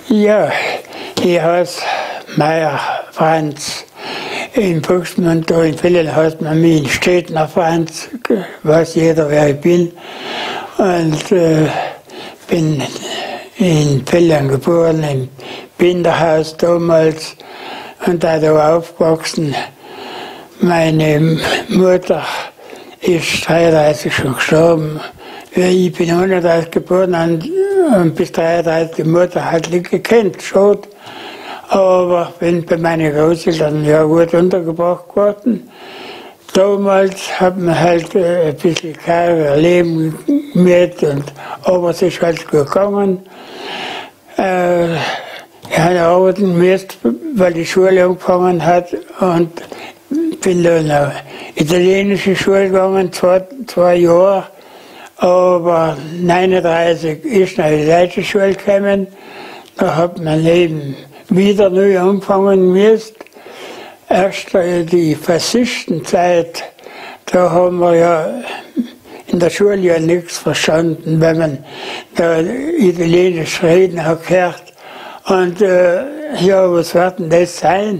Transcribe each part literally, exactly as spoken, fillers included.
Ja, ich heiße Meier Franz. In Buxmund und in vielen heißt man mich in Städtner Franz, weiß jeder, wer ich bin. Und äh, bin in Villern geboren, im Binderhaus damals, und da da aufgewachsen. Meine Mutter ist dreiunddreißig schon gestorben. Ich bin einunddreißig geboren und, und bis dreiunddreißig die Mutter hat nicht gekannt, schon. Aber bin bei meinen Großeltern ja gut untergebracht worden. Damals hat man halt äh, ein bisschen kein Leben mit, und, aber es ist halt gegangen. Äh, ich habe arbeiten müssen, weil die Schule angefangen hat, und bin dann auf italienische Schule gegangen, zwei, zwei Jahre. Aber neununddreißig ist nach die deutsche Schule gekommen. Da hat mein Leben wieder neu anfangen müssen. Erst die Faschistenzeit, da haben wir ja in der Schule ja nichts verstanden, wenn man da Italienisch reden hat gehört. Und äh, ja, was wird denn das sein?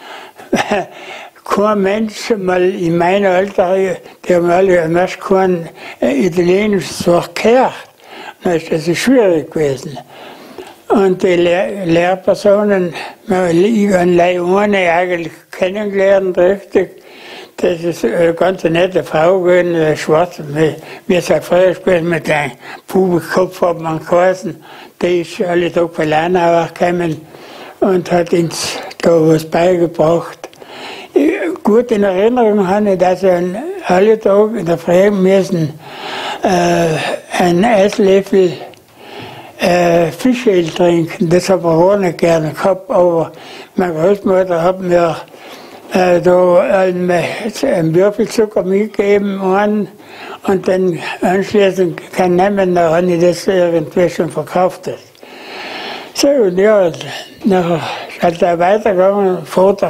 Kein Mensch, mal in meinem Alter, die haben alle am ersten kein italienisches Wort gehört. Dann ist das schwierig gewesen. Und die Lehr Lehrpersonen, ich habe eine eigentlich kennengelernt, richtig. Das ist eine ganz nette Frau gewesen, eine Schwarze. Wir sind früher gewesen mit einem Bubenkopf, hat man geheißen. Die ist alle Tage von Lernau gekommen und hat uns da was beigebracht. Gut in Erinnerung habe ich, dass wir alle Tage in der Früh müssen äh, einen Esslöffel äh, Fischöl trinken. Das habe ich auch nicht gerne gehabt, aber meine Großmutter hat mir äh, da einen, einen Würfelzucker mitgegeben einen, und dann anschließend kein Nehmen, da habe ich das irgendwie schon verkauft. So, und ja, nachher ist halt da weitergegangen. Vater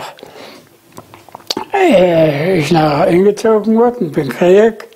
äh, ist nachher eingezogen worden, bin Krieg.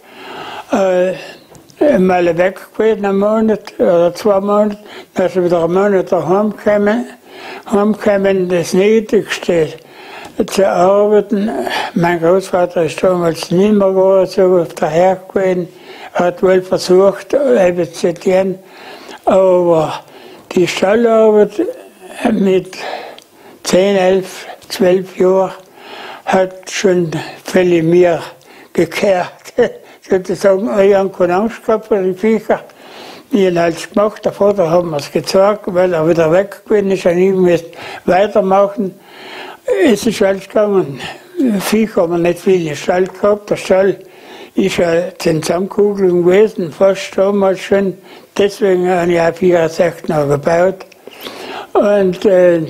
Äh, mal weg gewesen, einen Monat oder zwei Monate, dann ist er wieder einen Monat daheim gekommen. Heimgekommen, das Nötigste zu arbeiten. Mein Großvater ist damals nicht mehr geworden, so auf der Herd gewesen. Er hat wohl versucht, eben zu tun, aber die Stallarbeit mit zehn, elf, zwölf Jahren hat schon viele mehr gekehrt. Sozusagen, ich habe keine Angst gehabt vor den Viecher. Ich habe es gemacht, der Vater hat mir es gezeigt, weil er wieder weg gewesen ist und ich musste weitermachen. Es ist alles gegangen. Viecher haben wir nicht viel im Stall gehabt. Der Stall ist ja Zusammenkugelung gewesen, fast damals schon. Deswegen habe ich auch vierundsechzig noch gebaut. Und äh,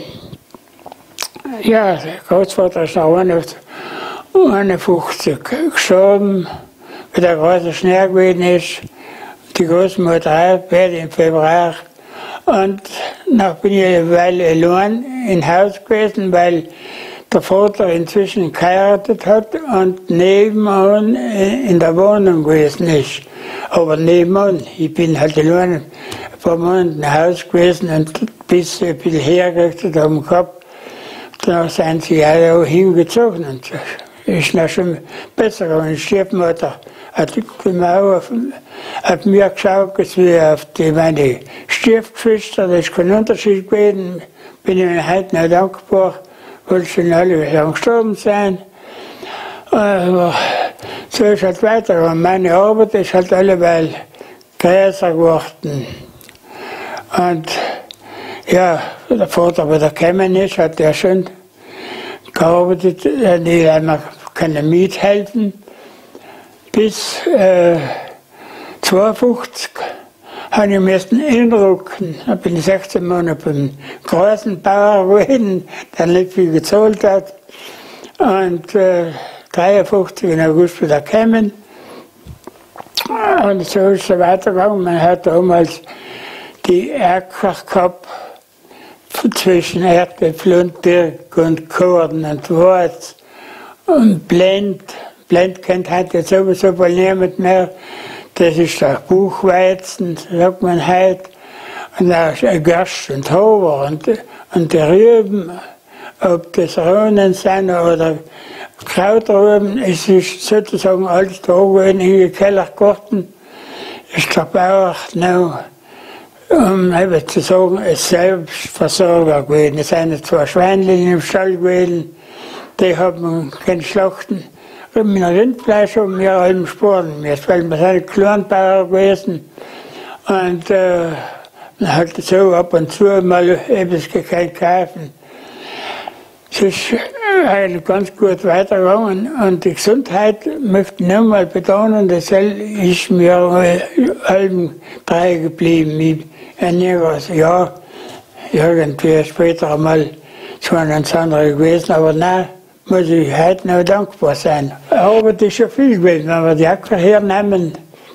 ja, der Großvater ist noch einundfünfzig gestorben, wie der große Schnee gewesen ist. Die Großmutter auch, beide im Februar. Und dann bin ich eine Weile allein im Haus gewesen, weil der Vater inzwischen geheiratet hat und nebenan in der Wohnung gewesen ist. Aber nebenan, ich bin halt allein ein paar Monate im Haus gewesen und bis ein bisschen hergerichtet haben gehabt. Dann sind sie alle auch hingezogen und ist noch schon besser geworden. Die Stiefmutter hat genau auf, auf mir geschaut, wie auf die, meine Stiefgeschwister. Das ist kein Unterschied gewesen. Bin ich mir heute noch dankbar, weil schon alle schon gestorben sind. Aber so ist halt weitergegangen. Meine Arbeit ist halt alleweil größer geworden. Und ja, der Vater, der gekommen ist, hat ja schon gearbeitet. Die haben können mithelfen. Bis äh, zweiundfünfzig habe ich müssen einrücken. Da bin ich sechzehn Monate beim großen Bauer gewesen, der nicht viel gezahlt hat. Und äh, dreiundfünfzig im August wieder gekommen. Und so ist es weitergegangen. Man hat damals die Äcker gehabt zwischen Erdäpfel und Birk und Korn und Wurz und Blend. Blend kennt heute sowieso wohl niemand mehr. Das ist der Buchweizen, sagt man heute. Und da Gerst und Hover und, und die Rüben, ob das Rohnen sind oder Krautrüben, es ist sozusagen alles da gewesen, in den Keller gekochten, ist der Bauer noch, um eben zu sagen, ein Selbstversorger gewesen. Es sind zwei Schweinchen im Stall gewesen, die haben keine Schlachten. Und mit Rindfleisch haben wir allem Sporen gemäßt, weil wir sind Kleinbauer gewesen. Und äh, man hat so ab und zu mal etwas gekauft. Es ist eigentlich ganz gut weitergegangen und die Gesundheit möchte ich noch mal betonen, das ist mir allem treu geblieben. Ich ernähre ja irgendwie später einmal zu einem anderen gewesen, aber nein, muss ich heute noch dankbar sein. Aber das ist schon viel gewesen, wenn wir die Acker hernehmen,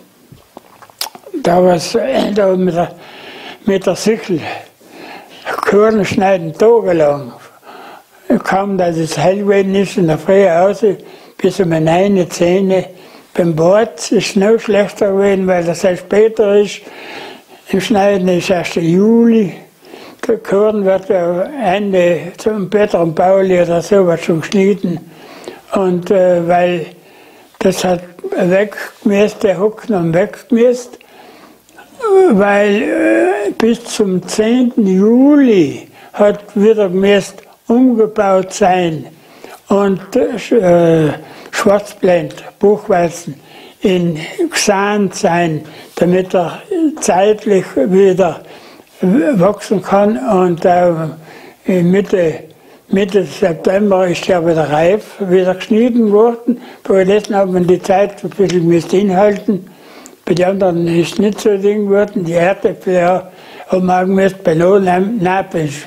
da war es da mit der, mit der Sichel, Körner schneiden tagelang. Kaum, dass es hell gewesen ist, in der Früh raus, bis um neun, zehn. Beim Bad ist es noch schlechter gewesen, weil das erst später ist. Im Schneiden ist erst Juli. Der Korn wird ja Ende zum Peter und Pauli oder so wird schon geschnitten. Und äh, weil das hat weggemäßt, der Hocken und weggemäßt, weil äh, bis zum zehnten Juli hat wieder gemäßt umgebaut sein und äh, Schwarzblend, Buchweizen, in gesahnt sein, damit er zeitlich wieder wachsen kann. Und äh, Mitte, Mitte September ist er wieder reif, wieder geschnitten worden. Bei dessen hat man die Zeit ein bisschen müsst inhalten. Bei den anderen ist es nicht so Ding geworden. Die Erdäpfel haben wir gemäßt bei Napels.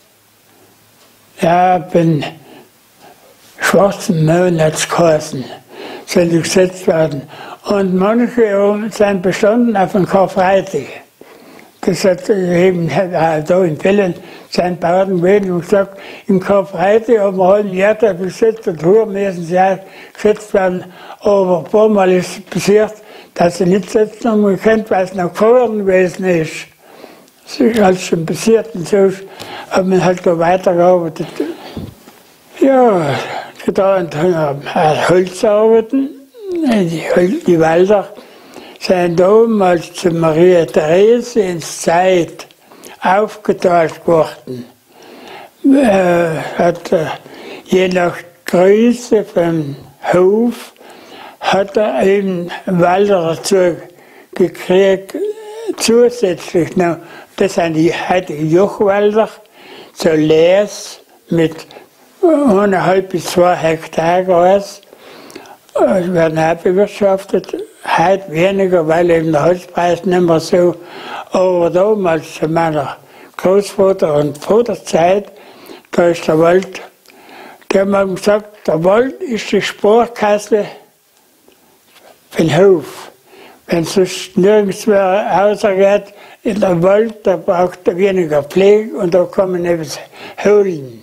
Ja, bin schwarzen Monats geheißen, soll gesetzt werden. Und manche sind bestanden auf den Karfreitag. Das hat eben da in Fällen sind Bauern gewesen und gesagt, im Karfreitag haben wir halt Erdäpfel gesetzt und hier müssen sie auch gesetzt werden. Aber ein paar Mal ist es passiert, dass sie nicht setzen haben gekannt, weil es noch gefroren gewesen ist. Das ist alles schon passiert und so hat man halt da weitergearbeitet. Ja, getan hat Holzarbeiten. Die, die Wälder sind damals zu Maria Therese ins Zeit aufgeteilt worden. Äh, hat, äh, je nach Größe vom Hof hat er eben Wälder dazu gekriegt, zusätzlich noch. Das sind die heutigen Jochwälder, so Leers mit eineinhalb bis zwei Hektar groß. Es werden auch bewirtschaftet, heute weniger, weil eben der Holzpreis nicht mehr so. Aber damals zu meiner Großvater und Vaterzeit, da ist der Wald, die haben gesagt, der Wald ist die Sporkasse für den Hof. Wenn es sonst nirgends mehr rausgeht, in der Wald, da braucht er weniger Pflege und da kann man etwas holen.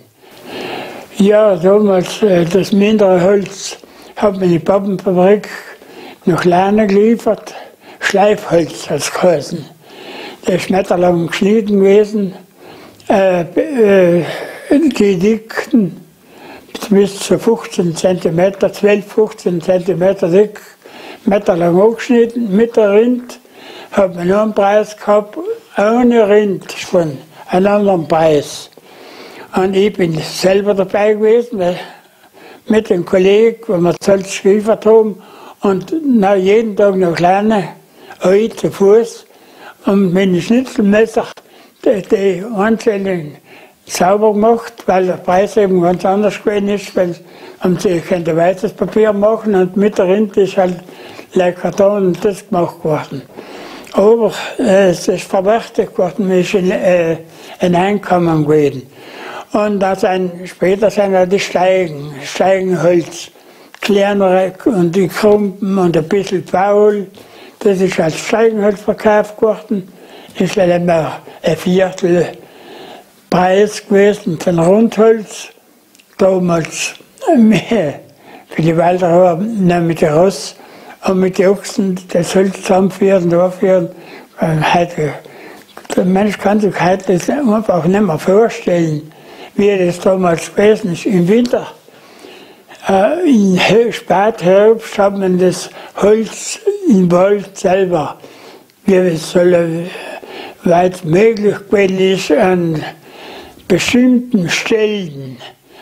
Ja, damals äh, das mindere Holz hat man in die Pappenfabrik nach Lerne geliefert. Schleifholz hat es geheißen. Der ist nicht lang geschnitten gewesen. Äh, äh, die Dicken bis zu fünfzehn Zentimeter, zwölf, fünfzehn Zentimeter dick, meterlang angeschnitten, mit der Rind. Hat man nur einen Preis gehabt, ohne Rind von einem anderen Preis. Und ich bin selber dabei gewesen, mit dem Kollegen, wo wir das Holz geliefert haben, und nach jeden Tag noch lernen, ein zu Fuß, und mit dem Schnitzelmesser die, die einzelnen sauber gemacht, weil der Preis eben ganz anders gewesen ist, weil haben sie kein weißes Papier machen und mit der Rind ist halt like Karton und das gemacht worden. Aber äh, es ist verwertet worden, es ist ein, äh, ein Einkommen gewesen. Und da sind, später sind ja die Steigen, Steigenholz, kleinere und die Krumpen und ein bisschen faul. Das ist als Steigenholz verkauft worden. Das ist dann immer ein Viertel Preis gewesen von Rundholz. Damals mehr. Für die Wälder haben wir mit den Ross und mit den Ochsen das Holz zusammenführen, durchführen. Heute der Mensch kann sich heute das einfach nicht mehr vorstellen, wie das damals gewesen ist. Im Winter, äh, in Spätherbst hat man das Holz im Wald selber, wie es soll, weit möglich gewesen ist, an bestimmten Stellen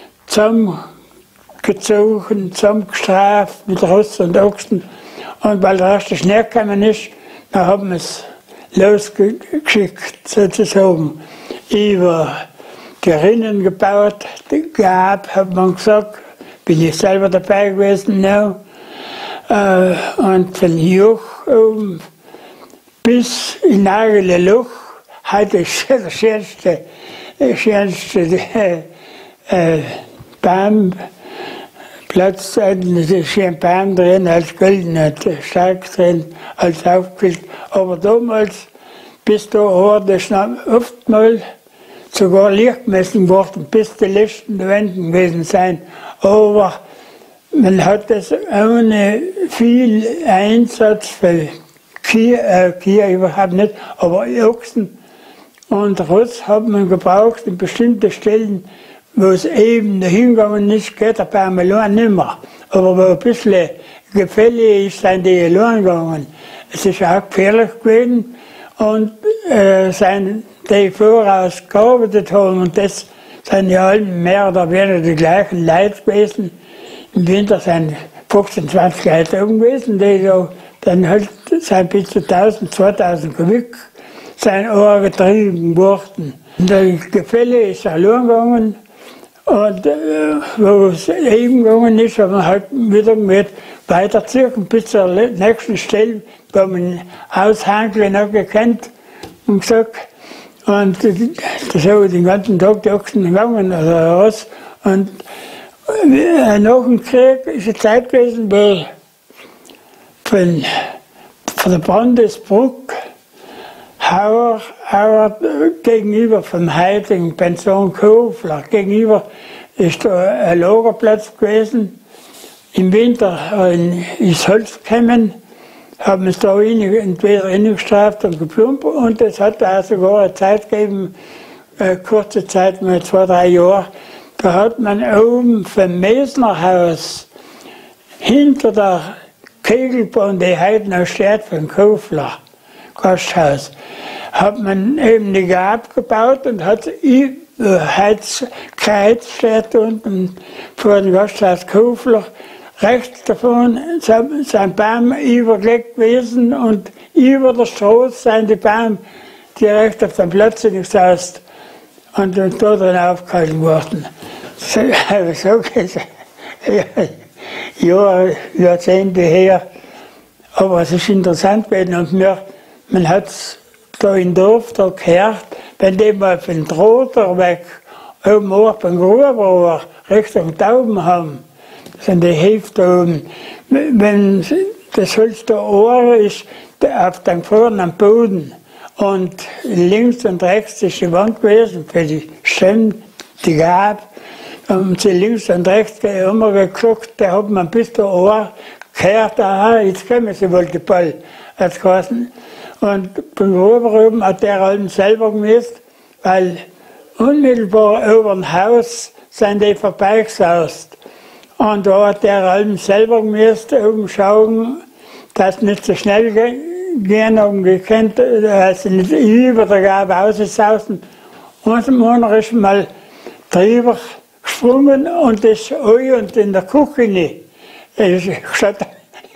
zusammengezogen, zusammengestraft mit Ross und Ochsen. Und weil der erste Schnee gekommen ist, dann haben wir es losgeschickt, sozusagen, über die Rinnen gebaut, die gab, hat man gesagt, bin ich selber dabei gewesen, now. Äh, und von hier oben bis in Nagele Loch, heute ist der schönste, der schönste äh, äh, Baumplatz, da ist schön Baum drin, als goldener Stark drin, als aufgefüllt. Aber damals, bis da war das noch oftmals sogar Licht gemessen worden, bis die letzten Wände gewesen sein. Aber man hat das ohne viel Einsatz für Kühe, äh, Kühe überhaupt nicht, aber Ochsen und Ross hat man gebraucht in bestimmten Stellen, wo es eben hingegangen ist, geht der Baum allein nicht mehr. Aber wo ein bisschen Gefälle ist, sind die allein gegangen. Es ist auch gefährlich gewesen und äh, sind die voraus gearbeitet haben und das sind ja alle mehr oder weniger die gleichen Leute gewesen. Im Winter sind fünfzehn, zwanzig Leute oben gewesen, die so dann halt sind bis zu tausend, zweitausend Kubik sind auch getrieben worden. Und das Gefälle ist allein gegangen und äh, wo es eben gegangen ist, haben wir halt wieder mit weiterziehen bis zur nächsten Stelle, wo man Aushangel noch gekannt und gesagt. Und das habe ich den ganzen Tag die Ochsen gegangen oder was. Und äh, nach dem Krieg ist eine Zeit gewesen, wo von, von der Brandesbrück Hauer, Hauer gegenüber vom heutigen Pension Kofler, gegenüber ist da ein Lagerplatz gewesen. Im Winter ist Holz gekommen, haben es da entweder reingestraft und geplumpt und es hat auch sogar eine Zeit gegeben, eine kurze Zeit, mal zwei, drei Jahre, da hat man oben vom Mesnerhaus hinter der Kegelbahn, die heute noch steht, vom Kofler Gasthaus, hat man eben die Gab gebaut und hat Heizkreuz steht unten vor dem Gasthaus Kofler. Rechts davon sind Bäume übergelegt gewesen und über der Straße sind die Bäume direkt auf dem Platz gesaust und da drin aufgehalten worden. So, so geht's. Ja, Jahrzehnte her. Aber es ist interessant gewesen und mir, man hat es da im Dorf da gehört, wenn die mal von Drohter weg oben auch beim Gruber Richtung Tauben haben, sind die Hälfte oben. Wenn das Holz da oben ist, auf dem vorne am Boden und links und rechts ist die Wand gewesen für die Stämme, die gab. Und sie links und rechts immer geguckt, da hat man bis da oben gehört, aha, jetzt kommen sie wohl die Ball, als geheißen. Und beim Gruber oben hat der Alten selber gemisst, weil unmittelbar über dem Haus sind die vorbeigesaust. Und da hat der Alten selber gemisst, oben schauen, dass nicht so schnell gehen, haben gekannt, dass sie nicht über der Gabe aussausen. Und einer ist mal drüber gesprungen und das Ei und in der Küche ist geschaut,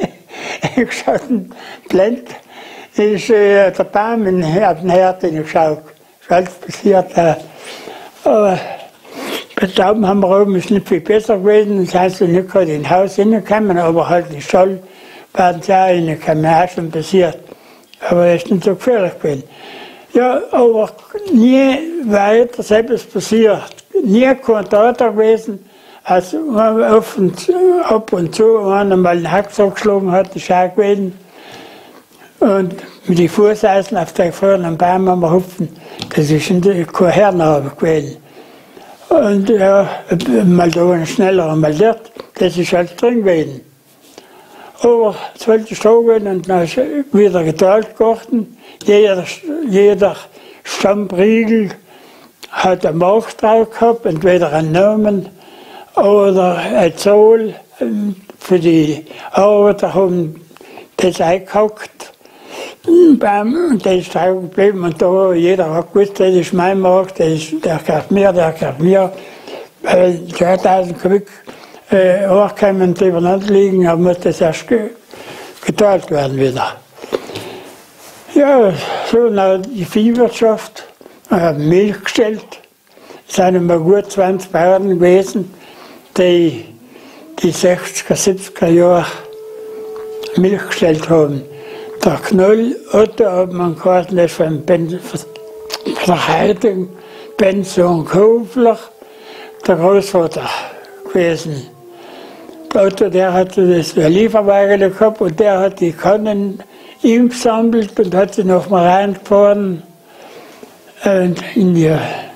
blend, ist äh, der Baum in den Herd geschaut. Das ist alles passiert. Äh, aber bei Tauben haben wir oben ist nicht viel besser gewesen, das heißt, nicht gerade in Haus hineinkommen, aber halt in den Stall werden sie auch reingekommen, auch schon passiert. Aber es ist nicht so gefährlich gewesen. Ja, aber nie weiter selbst passiert. Nie Kontakt gewesen, als auf und, ab und zu einer mal einen Hacksack geschlagen hat, ist auch gewesen. Und mit den Fußeisen auf der vorne Baum am Hupfen, das ist kein Herrenhabe gewesen. Und ja, mal da ein schneller, mal dort, das ist alles drin gewesen. Aber es wollte stehen und dann ist wieder geteilt geworden. Jeder, jeder Stammbriegel hat einen Markt drauf gehabt, entweder einen Namen oder ein Zoll. Für die Arbeiter haben das eingehackt. Und das ist drauf geblieben und da jeder hat gewusst, das ist mein Markt, das ist, der gehört mir, der gehört mir. Weil zweitausend Kubik äh, Ohrkämmen übereinander liegen, aber muss das erst ge geteilt werden wieder. Ja, so nach die Viehwirtschaft, wir haben Milch gestellt. Es sind immer gut zwanzig Bauern gewesen, die die sechziger, siebziger Jahre Milch gestellt haben. Der Knoll Otto hat man gehört, das von der Heidung, Benson Kofler, der Großvater gewesen. Der Otto, der hatte das Lieferwagen gehabt und der hat die Kannen ihm gesammelt und hat sie noch mal reingefahren in die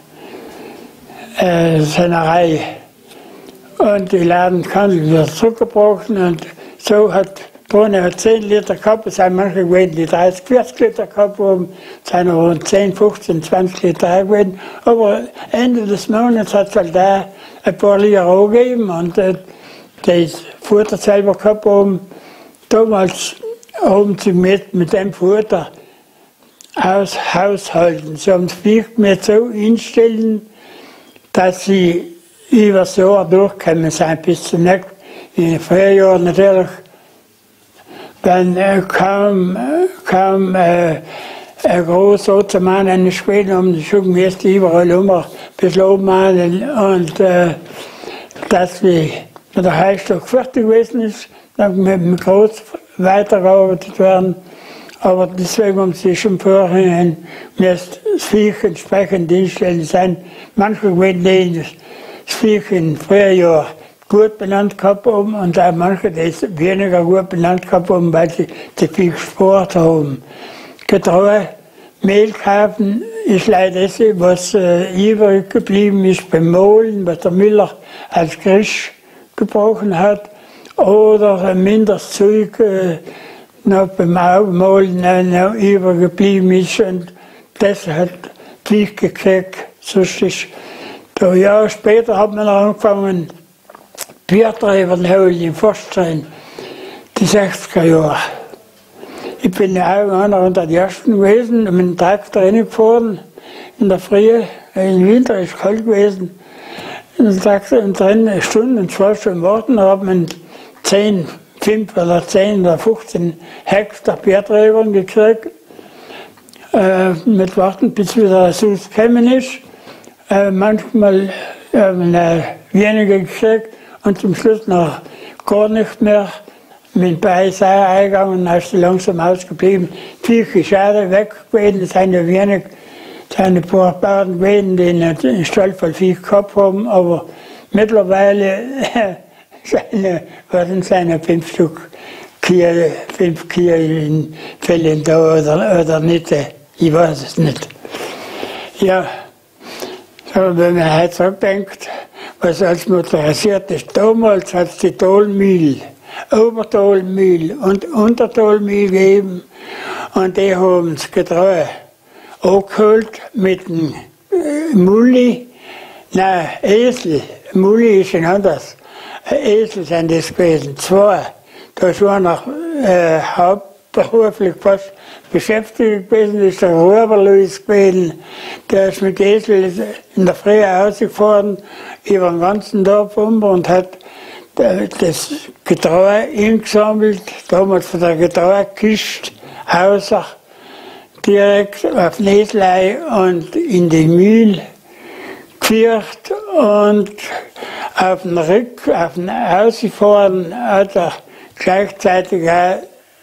äh, Sennerei. Und die Ladenkannen wieder zurückgebracht und so hat Brunnen hat zehn Liter gehabt, es sind manche gewesen, die dreißig, vierzig Liter gehabt haben, es sind rund zehn, fünfzehn, zwanzig Liter gewesen. Aber Ende des Monats hat es halt da ein paar Liter angegeben und äh, das Futter selber gehabt haben. Damals haben sie mit, mit dem Futter aus haushalten. Sie haben das Vieh mir so einstellen, dass sie über das Jahr durchkommen sind bis zum nächsten. In den Frühjahren natürlich. Dann äh, kam, äh, kam äh, ein großer Ottoman in den Schweden, um die Schugenmeister überall immer ein bisschen oben und äh, dass wir mit der Heilstock fertig gewesen ist, dann mit dem Groß weitergearbeitet werden. Aber deswegen haben sie schon vorhin das Viech entsprechend einstellen sein. Manche gewesen, die das Viech im Frühjahr gut benannt gehabt haben und auch manche, die es weniger gut benannt gehabt haben, weil sie zu viel gespart haben. Getreu, Mehl kaufen ist leider das, was äh, übrig geblieben ist beim Mohlen, was der Müller als Grisch gebrochen hat, oder ein minderes Zeug äh, noch beim Aufmahlen äh, noch übrig geblieben ist und das hat viel gekriegt. Sonst ist, da Jahre später hat man angefangen, Biertreiber holen in Forstrein, die sechziger Jahre. Ich bin ja auch einer unter den ersten gewesen, mit dem Traktor reingefahren, in der Früh, im Winter ist es kalt gewesen. In der Traktor und drin eine Stunde und zwei Stunden warten, da hat man zehn, fünf oder zehn oder fünfzehn Hektar Biertreiber gekriegt. Äh, mit Warten, bis wieder der Sus gekommen ist. Äh, manchmal haben wir weniger gekriegt. Und zum Schluss noch gar nicht mehr. Mit Beis eingegangen und ist langsam ausgeblieben. Viel Schade weg gewesen, es sind ja wenig, es sind ein paar Bauern gewesen, die einen Stall voll Vieh gehabt haben, aber mittlerweile waren es fünf Stück Kühe, fünf Kühe in Fällen da oder, oder nicht, ich weiß es nicht. Ja, so, wenn man heute zurückdenkt, was als motorisiert ist. Damals hat es die Tollmühle, Obertollmühle und Untertollmühle gegeben und die haben das Getreu angeholt mit dem äh, Mulli, nein, Esel, Mulli ist ein anderes, Esel sind das gewesen, zwei. Da ist einer äh, hauptberuflich fast beschäftigt gewesen, ist der Ruberluis gewesen, der ist mit Esel in der Früh rausgefahren, über den ganzen Dorf um und hat das Getreu eingesammelt, damals von der Getreukiste, außer direkt auf Neslei und in die Mühle geführt und auf den Rück, auf den Ausgefahren hat er gleichzeitig auch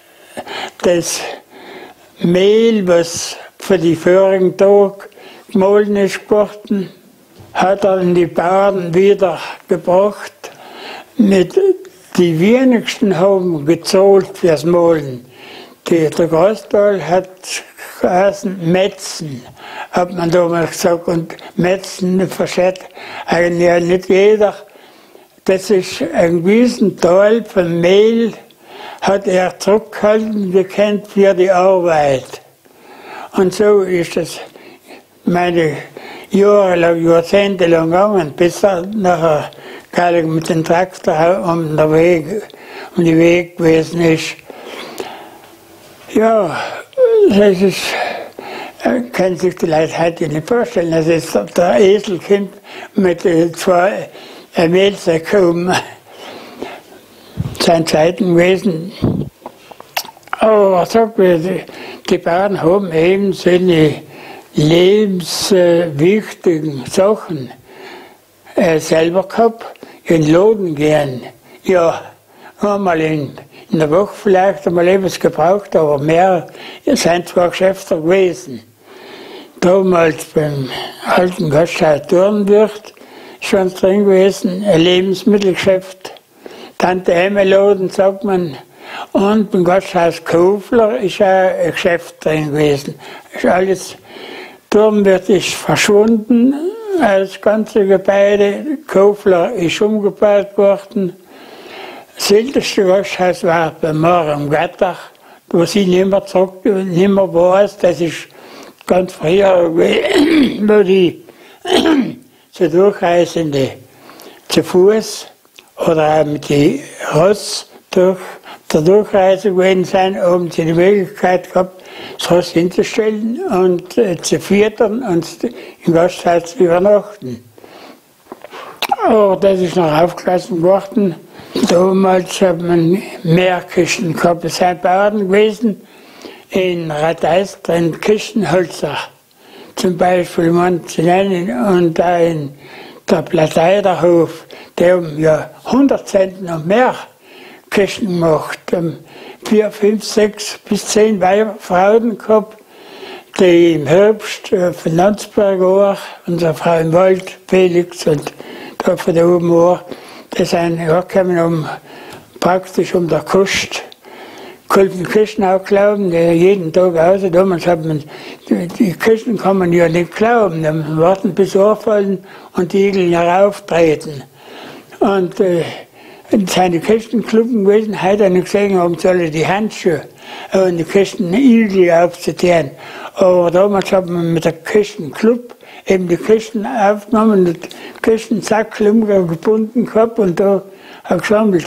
das Mehl, was für die vorigen Tag gemahlen ist geworden, hat er die Bauern wieder gebracht. Mit, die wenigsten haben gezahlt fürs Mahlen. Die, der Großteil hat geheißen Metzen, hat man damals gesagt. Und Metzen versteht eigentlich nicht jeder. Das ist ein gewissen Teil vom Mehl, hat er zurückgehalten, gekannt für die Arbeit. Und so ist es meine jahrelang, jahrzehntelang gegangen, bis dann nachher gar mit dem Traktor um den Weg, um den Weg gewesen ist. Ja, das ist, können sich die Leute heute nicht vorstellen, dass jetzt der Esel kommt mit zwei Mehlsäcken, seine Zeiten gewesen. Aber was sagt man, die Bauern haben eben seine lebenswichtigen Sachen äh, selber gehabt, in Laden gehen. Ja, einmal in, in der Woche vielleicht einmal etwas gebraucht, aber mehr sind zwar Geschäfte gewesen. Damals beim alten Gasthaus Dornwirt schon drin gewesen, ein Lebensmittelgeschäft. Tante Emma-Laden, sagt man. Und beim Gasthaus Kofler ist auch ein Geschäft drin gewesen. Ist alles, Dornwirt ist verschwunden, das ganze Gebäude. Kofler ist umgebaut worden. Das älteste Gasthaus war bei Mar am Gattach, wo sie nicht mehr zurück, nicht mehr weiß, das ist ganz früher, wo die zu Durchreisende zu Fuß oder auch mit den Ross durch der Durchreise gewesen sind, haben sie die Möglichkeit gehabt, das Ross hinzustellen und äh, zu füttern und im Gasthaus zu übernachten. Aber das ist noch aufgelassen worden. Damals hat man mehr Kisten gehabt. Es sind Bauern gewesen in Radeist, in Kistenholzer zum Beispiel, man zu nennen, und da in der Plateiderhof, die haben ja hundert Cent noch mehr Kisten gemacht. Vier, fünf, sechs bis zehn Frauen gehabt, die im Herbst äh, von Landsberg auch, unsere Frau im Wald, Felix und da von da oben auch, die sind hergekommen, um praktisch um der Kost, konnten Kisten auch glauben, die jeden Tag aus. Damals hat man, die, die Kisten kann man ja nicht glauben, dann warten bis anfallen und die Igel herauftreten. Und äh, es sind die Kistenkluppen gewesen, heute habe ich gesehen, haben sie alle die Handschuhe und die Kistenigel aufzutun. Aber damals hat man mit der Kistenklub eben die Kisten aufgenommen und den Kistensack gebunden gehabt und da auch gesammelt.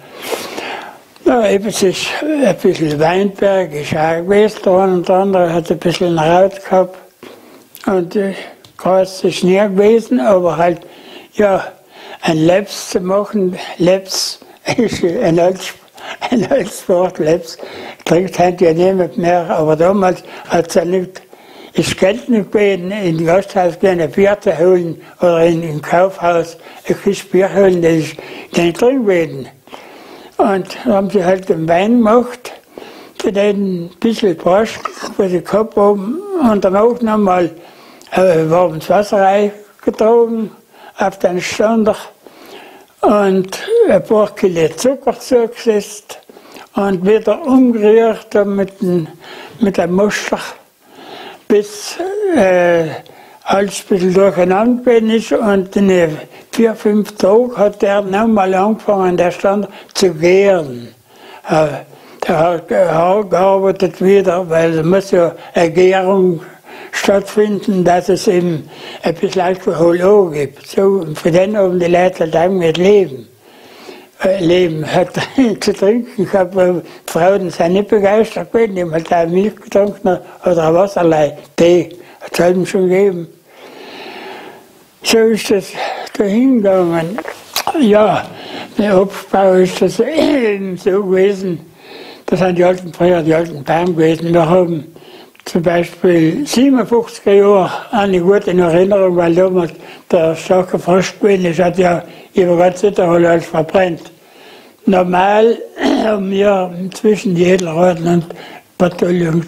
Ja, eben ist ein bisschen Weinberg, ist auch gewesen, der eine und der andere hat ein bisschen Raut gehabt. Und äh, Gras ist nie gewesen, aber halt, ja, ein Lebs zu machen, Lebs ist ein altes, ein altes Wort, Lebs, trinkt heute ja niemand mehr, aber damals hat es ja nicht, ist Geld nicht gewesen, in das Gasthaus gehen, ein Bier zu holen oder in ein Kaufhaus ein Kiste Bier holen, das ist nicht drin gewesen. Und dann haben sie halt den Wein gemacht, für den ein bisschen Brasch, was sie gehabt haben, und danach nochmal äh, warmes Wasser reingetragen auf den Stander und ein paar Kilo Zucker zugesetzt und wieder umgerührt mit dem, mit dem Muster, bis äh, alles ein bisschen durcheinander gewesen ist. Und in vier, fünf Tagen hat er nochmal angefangen, der Stand zu gären. Äh, der hat gearbeitet wieder, weil es muss ja eine Gärung stattfinden, dass es eben ein bisschen Alkohol auch gibt. So, und für den haben die Leute dann mit Leben. Äh, Leben hat zu trinken gehabt, weil die Frauen sind nicht begeistert gewesen, die haben halt auch Milch getrunken oder ein Wasserlei, Tee, hat es halt schon gegeben. So ist das dahin gegangen. Ja, der Aufbau ist das eben so gewesen. Das sind die alten früher, die alten Bauern gewesen. Wir haben zum Beispiel siebenundfünfziger Jahre eine gute Erinnerung, weil damals der starke Frost gewesen ist, hat ja über ganz Südtirol alles verbrennt. Normal haben wir inzwischen die Edelraten und Bataillon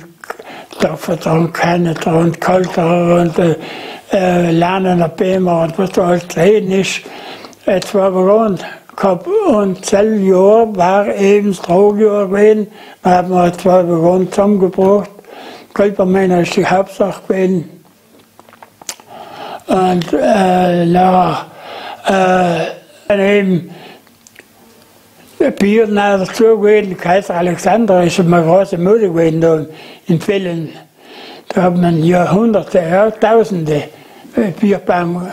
Vertrauen und Kalter und äh, äh, Lernen Bämer und was da alles drin ist, äh, zwei Waggon gehabt. Und dasselbe Jahr war eben das Tragjahr gewesen, da haben wir zwei Waggon zusammengebracht. Kälbermänner ist die Hauptsache gewesen. Und äh, na, äh, eben Bier dazu gewesen, Kaiser Alexander ist eine große Mode gewesen da in vielen Da hat man Jahrhunderte, ja, Tausende Bierbäume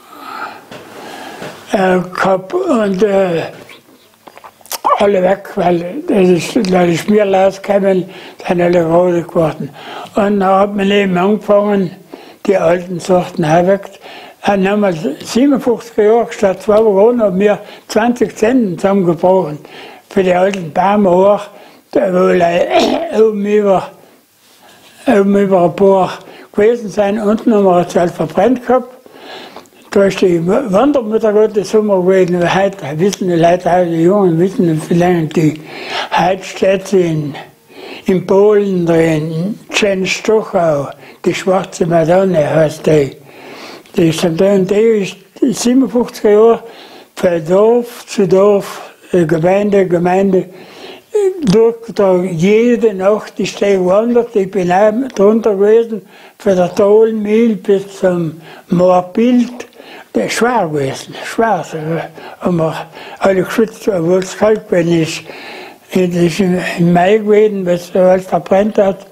äh, gehabt und äh, alle weg, weil das ist, da die Schmierl rausgekommen, sind alle rot geworden. Und dann hat man eben angefangen, die alten Sorten herweckt. Dann haben wir siebenundfünfzig Jahre statt zwei Wochen haben wir zwanzig Cent zusammengebrochen für die alten Bäume auch, wo oben über, oben über ein paar gewesen sind. Unten haben wir es halt verbrannt gehabt. Da ist die Wandermutter Gottes Sommer gewesen. Heute wissen die Leute, heute die Jungen wissen vielleicht, die heute steht sie in, in Polen drin, in Częstochow, die schwarze Madonna heißt die. Die ist dann da und die ist siebenundfünfzig Jahre von Dorf zu Dorf, Gemeinde, Gemeinde, durchgetragen. Jede Nacht ist die gewandert. Ich bin auch drunter gewesen, von der Tolenmühl bis zum Moorbild. Der ist schwer gewesen, schwer. Haben wir alle geschützt, obwohl es kalt gewesen ist. Das ist im Mai gewesen, weil es alles verbrennt hat.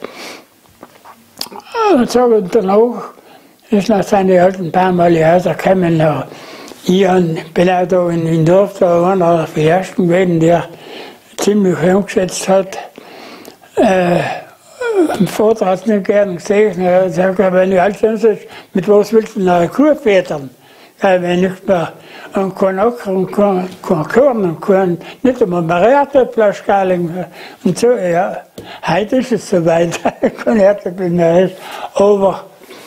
Und so und danach ist nach seinen alten Bäume alle Häuser gekommen. Ich bin auch da in dem Dorf, da war einer der ersten gewesen, der ziemlich umgesetzt hat. Äh, Mein Vater hat es nicht gerne gesehen. Er hat gesagt, wenn du alt bist, mit was willst du noch eine Kuh füttern? Weil wenn nicht mehr und kein Acker und kein, kein Korn und kein, nicht einmal mehr Erdäpfelschalen und so, ja. Heute ist es soweit, kein Erdäpfel mehr ist. Aber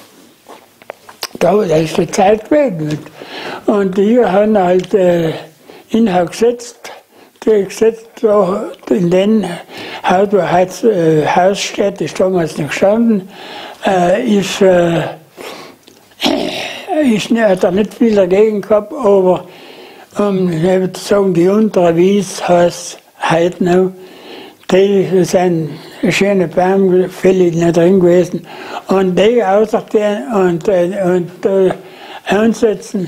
da ist die Zeit gewesen. Und die haben halt äh, ihn gesetzt, die gesetzt in den Haus, wo heute äh, Haus steht, ist damals nicht gestanden, äh, ist, äh, ist, hat er nicht viel dagegen gehabt, aber um zu sagen, die untere Wies heißt heute noch, die sind schöne Bäume, viele nicht drin gewesen. Und die außerdem und, und, und äh, ansetzen,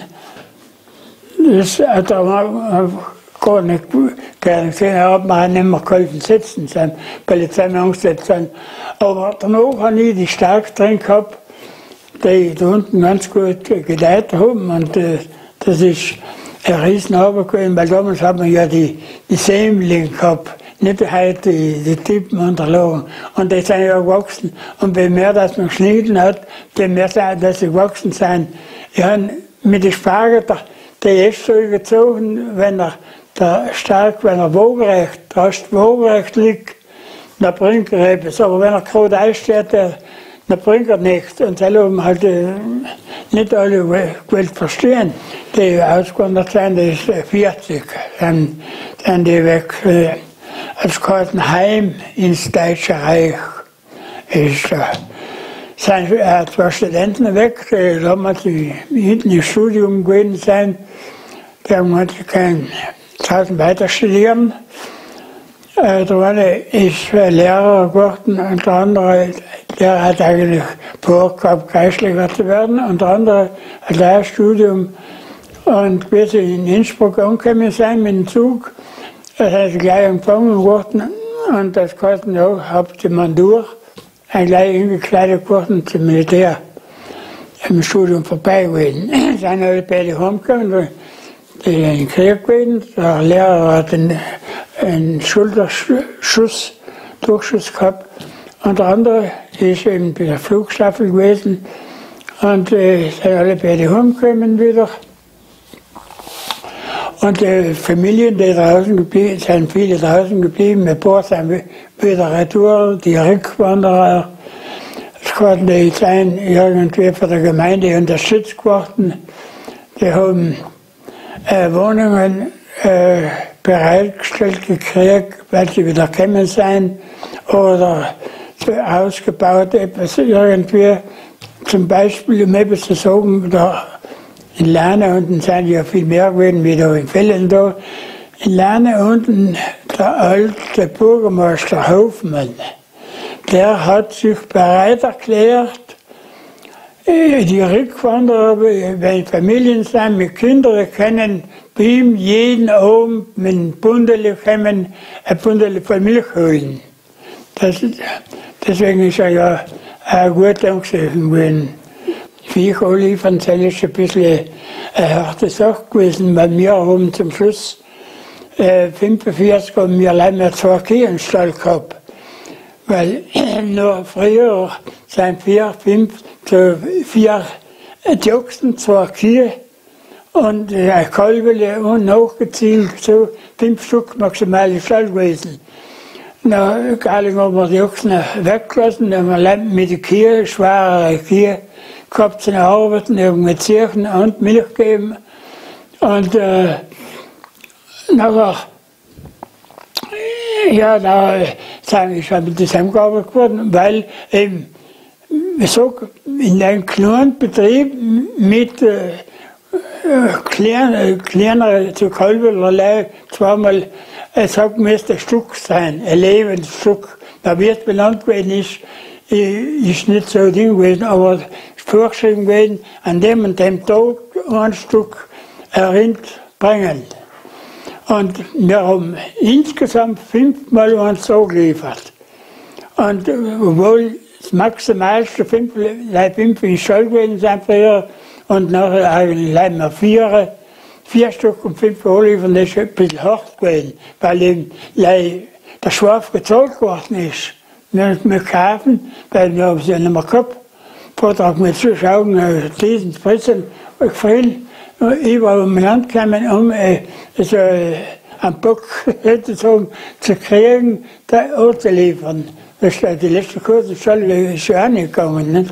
das hat er gar nicht gerne gesehen. Er hat mir auch nicht mehr geholfen sitzen, weil die Zähne angesetzt sind. Aber danach habe ich die Stärke drin gehabt, die da unten ganz gut gedeiht haben. Und äh, das ist ein Riesenarbeit gewesen, weil damals hat man ja die, die Sämlinge gehabt. Nicht heute die, die Typen unterlagen. Und die sind ja gewachsen. Und je mehr das man geschnitten hat, je mehr dass sie gewachsen sind. Ich habe mit den Spargel die Äste gezogen, wenn er der stark, wenn er waagerecht, fast waagerecht liegt, dann bringt er etwas. Aber wenn er gerade einsteht, dann bringt er nichts. Und das haben halt äh, nicht alle gewollt verstehen. Die ausgewandert sind, die ist vierzig, sind, sind die weg. Äh, als Kartenheim ins Deutsche Reich ist, äh, sind äh, zwei Studenten weg, die damals hinten im Studium gewesen sind. Die haben halt kein draußen weiter studieren. Äh, der eine ist Lehrer geworden und der andere, der hat eigentlich vorgehabt, Geistlicher zu werden. Und der andere hat ein Studium. Und wie sie in Innsbruck angekommen sind mit dem Zug, das hat gleich empfangen worden. Und das kostet ja, habt ihr man durch, ein gleich ingekleidet geworden zum Militär. Im Studium vorbei gewesen. Sind alle beide heimgekommen. Die sind in den Krieg gewesen. Der Lehrer hat einen, einen Schulterschuss, Durchschuss gehabt. Und der andere ist eben bei der Flugstaffel gewesen. Und äh, sind alle beide heimgekommen wieder. Und die Familien, die draußen geblieben sind, viele draußen geblieben. Ein paar sind wieder retour, die Rückwanderer. Es konnten die sein irgendwie von der Gemeinde unterstützt worden. Die haben äh, Wohnungen äh, bereitgestellt gekriegt, weil sie wieder gekommen sind. Oder ausgebaut, etwas irgendwie. Zum Beispiel, um etwas zu sagen, da in Lerna unten sind ja viel mehr gewesen, wie da in Fällen da. In Lerna unten, der alte Bürgermeister Hofmann, der hat sich bereit erklärt, die Rückwanderer, wenn Familien sind mit Kindern, können bei ihm jeden Abend mit einem Bundel kommen, ein Bundel von Milch holen. Das, deswegen ist er ja eine gute Angesehen gewesen. Viech anliefern, das ist ein bisschen eine harte Sache gewesen, weil wir haben zum Schluss äh, fünfundvierzig haben wir allein mehr zwei Kühe im Stall gehabt. Weil noch früher sind vier, fünf, so vier die Ochsen, zwei Kühe und ein Kalbele und nachgezielt, so fünf Stück maximal im Stall gewesen. Na, egal, haben wir die Ochsen weggelassen, dann haben wir allein mit den Kühen, schwere Kühe, gehabt zu arbeiten, haben mit Zirchen und Milch gegeben. Und äh, nachher, ja, da sind wir schon mit zusammengearbeitet worden, weil eben, so in einem kleinen Betrieb mit äh, kleinen, kleineren zu Kalberlerlei zweimal, es hat müsste ein Stück sein, ein lebendes Stück. Da wird benannt gewesen, ist, ist nicht so ein Ding gewesen, aber vorgeschrieben gewesen, an dem und dem Tag ein Stück Rind bringen. Und wir haben insgesamt fünfmal eins so geliefert. Und obwohl das maximalste fünf, fünf in Stall gewesen sind früher und nachher eigentlich vier, vier Stück und fünf liefern, das ist ein bisschen hart gewesen, weil eben der Schwaf gezahlt worden ist. Wir müssen wir kaufen, weil wir haben sie ja nicht mehr gehabt. Vortrag mit Zuschauen, diesen Spritzen, gefallen, überall umeinander gekommen, um äh, so, äh, einen Bock sozusagen zu kriegen, da anzuliefern. Das ist die letzte Kurse ist schon auch nicht gegangen. Nicht?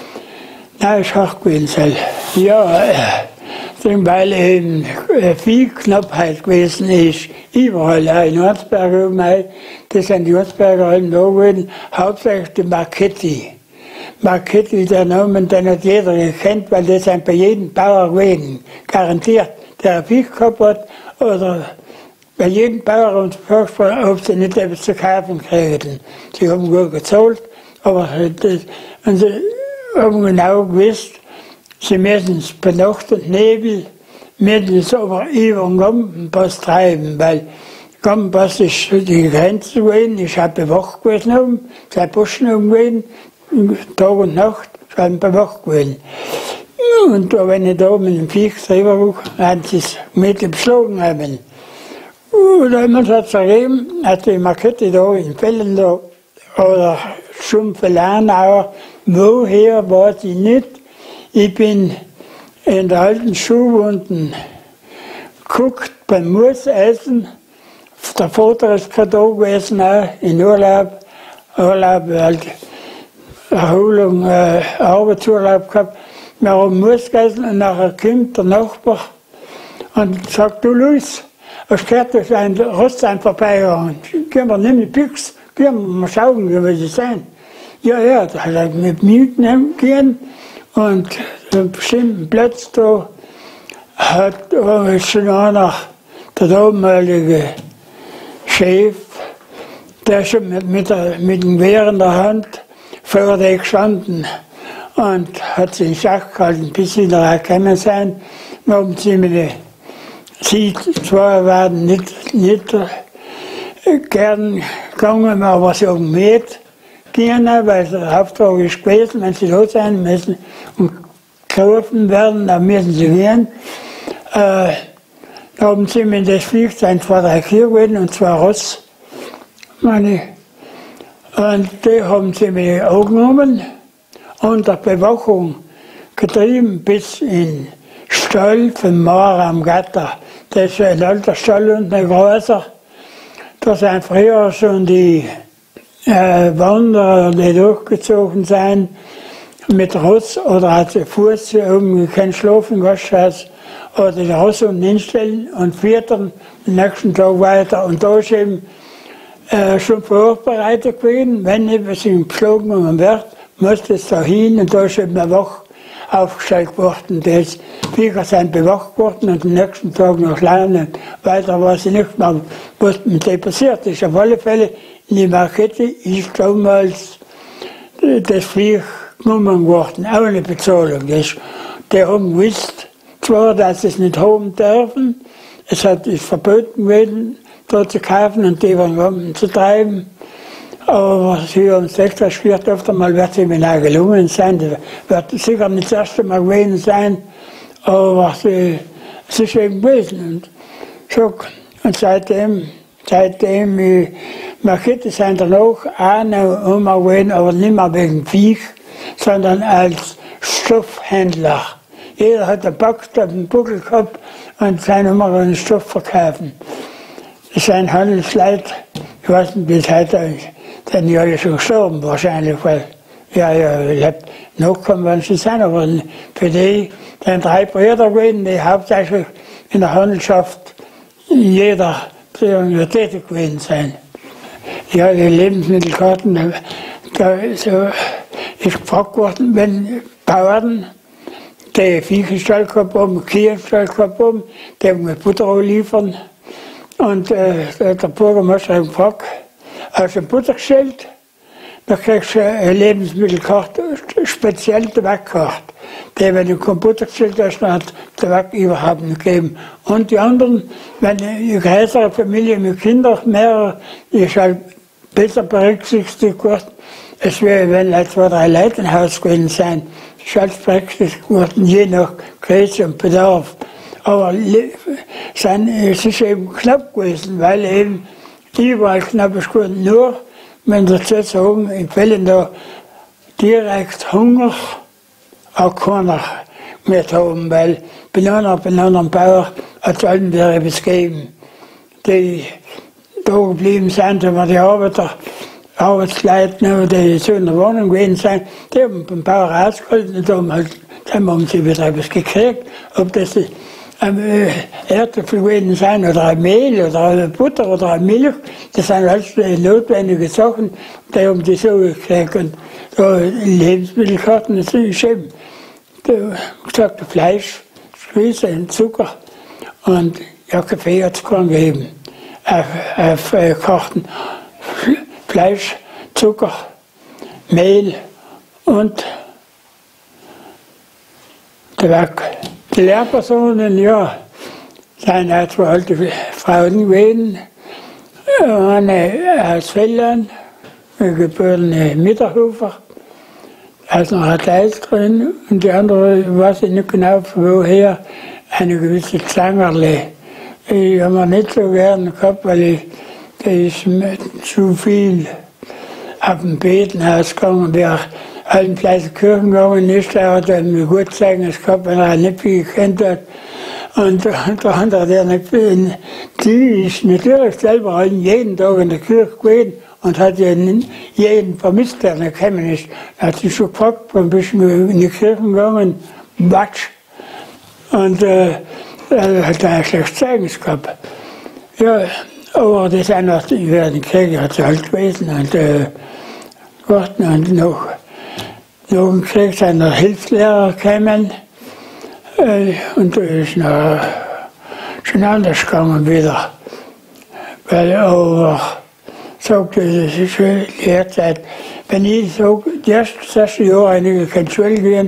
Nein, ist hart gewesen. Ja, äh, weil eben äh, viel Knappheit gewesen ist, überall, auch in Ortsberg oben, das sind die Ortsberger da gewesen, hauptsächlich die Marchetti. Marchetti, der Namen, den hat jeder gekannt, weil das sind bei jedem Bauer gewesen, garantiert, der ein Viech gehabt hat, oder bei jedem Bauer uns vorgesprochen, ob sie nicht etwas zu kaufen kriegen. Sie haben gut gezahlt, aber das, und sie haben genau gewusst, sie müssen es bei Nacht und Nebel, müssen es aber über den Gampenpass treiben, weil Gampenpass ist die Grenze gewesen, ich habe bewacht gewesen oben, zwei Posten oben gewesen, Tag und Nacht, sind bewacht gewesen. Und da, wenn ich da mit dem Viech drüber war, haben sie es mit beschlagen haben. Und dann hat es ergeben, hat die Markette da in Fällen da, oder Schumpfelanauer, woher war sie nicht. Ich bin in der alten Stube unten geguckt beim Moosessen. Der Vater ist gerade da gewesen, auch in Urlaub. Urlaub, halt, Erholung, äh, Arbeitsurlaub gehabt. Wir haben Moos gegessen und nachher kommt der Nachbar und sagt, du Luis, hast gehört, dass ein Rostwein vorbeigegangen ist. Gehen wir nicht mit Büchs, gehen wir mal schauen, wie sie sein. Ja, ja, da hat er mit Muten gehen und einen bestimmten Platz da hat äh, schon einer, der damalige Chef, der schon mit, mit, der, mit dem Gewehr in der Hand vor der gestanden und hat sie in Schach gehalten, bis sie da gekommen sind. Wir haben sie mit der, sie zwei waren nicht, nicht äh, gern gegangen, aber sie haben mit gehen, weil der Auftrag ist gewesen, wenn sie da sein müssen und gerufen werden, dann müssen sie gehen. Äh, da haben sie mit das Flugzeug zwei, drei Kühe gewesen und zwei Ross, meine. Und die haben sie mir angenommen, unter Bewachung getrieben bis in Stall von Mara am Gatter. Das ist ein alter Stall und ein großer. Da sind früher schon die äh, Wanderer, die durchgezogen sind, mit Ross oder hat sie Fuß oben kein Schlafen gehabt, oder die Ross unten hinstellen und füttern den nächsten Tag weiter. Und da ist eben äh, schon vorbereitet gewesen, wenn etwas geschlagen wird, muss es da hin und da ist eben eine Wache aufgestellt worden. Die Viecher sind bewacht worden und am nächsten Tag noch lernen. Weiter weiß ich nicht mehr, was mit dem passiert ist. Auf alle Fälle, in die Markette ist damals das Viech genommen worden, auch eine Bezahlung. Das, die haben gewusst, zwar, dass sie es nicht haben dürfen, es hat, ist verboten gewesen, dort zu kaufen und die waren zu treiben. Aber was hier um sechs spielt, öfter mal wird sie mir auch gelungen sein. Das wird sicher nicht das erste Mal gewesen sein, aber was, äh, es ist eben gewesen. Und, so, und seitdem, seitdem, äh, wir Kinder sind dann auch eine immer gewesen, aber nicht mehr wegen Viech, sondern als Stoffhändler. Jeder hat einen Box auf den Buckel gehabt und sein immer einen Stoff verkaufen. Das sind Handelsleute, ich weiß nicht, bis heute sind die alle schon gestorben wahrscheinlich, weil ja, ja, lebt nachkommen, wenn sie sind, aber für die sind drei Brüder gewesen, die hauptsächlich in der Handelschaft jeder tätig gewesen sind. Ja, die Lebensmittelkarten, da, da so ist gefragt worden, wenn Bauern die Viehstall gehabt haben, Kühenstall gehabt haben, die haben mir Butter liefern. Und äh, der Bürgermeister hat gefragt, hast du Butter gestellt? Da kriegst du eine Lebensmittelkarte, speziell Tabakkarte. Die, wenn du kein Butter gestellt hast, dann hat Tabak überhaupt nicht gegeben. Und die anderen, wenn eine größere Familie mit Kindern, mehrere, ist halt besser berücksichtigt worden. Es wäre, wenn like zwei, drei Leute im Haus gewesen sein, ist halt berücksichtigt worden, je nach Größe und Bedarf. Aber es ist eben knapp gewesen, weil eben überall knapp ist geworden. Nur, wenn wir zu sagen, in Fällen da direkt Hunger auch keiner mehr haben, weil bei einem, bei einem Bauer hat es allen wieder etwas gegeben. Die da geblieben sind, aber die Arbeiter, Arbeitsleute, die so in der Wohnung gewesen sind, die haben beim Bauer rausgeholt und haben, halt, dann haben sie wieder etwas gekriegt. Ob das ein Erdäpfel gewesen sein oder ein Mehl oder eine Butter oder eine Milch, das sind alles notwendige Sachen, die haben die so gekriegt. Und da Lebensmittelkarten, das ist eben, da gesagt, Fleisch, Spieße und Zucker und ja, Kaffee hat es keinen gegeben. Auf, auf äh, Karten Fleisch, Zucker, Mehl und Tabak. Die Lehrpersonen, ja, sind auch zwei alte Frauen gewesen. Eine aus Feldern, eine geborene Mitterhofer, aus einer Teilstrin, und die andere, weiß ich nicht genau woher, eine gewisse Zangerle. Ich habe mir nicht so gern gehabt, weil ich, die ist zu viel auf dem Betenhaus gegangen. Wer alten Kirchen gegangen ist, der hat mir gut zeigen gehabt, wenn er nicht viel gekannt hat. Und der andere, der nicht viel, die ist natürlich selber jeden Tag in der Kirche gewesen und hat jeden, jeden vermisst, der nicht gekommen ist. Er hat sich schon gefragt, wann bist du in die Kirche gegangen? Batsch. Und äh, er hat ein schlechtes Zeugnis gehabt. Ja, aber das ist noch, während des Krieges hat sie halt gewesen. Und, äh, und noch, noch im Krieg sind noch Hilfslehrer gekommen. Äh, und da ist noch schon anders gegangen wieder. Weil aber sagte, das ist schon die Lehrzeit. Wenn ich sage, das erste Jahr einige keine Schule gehen,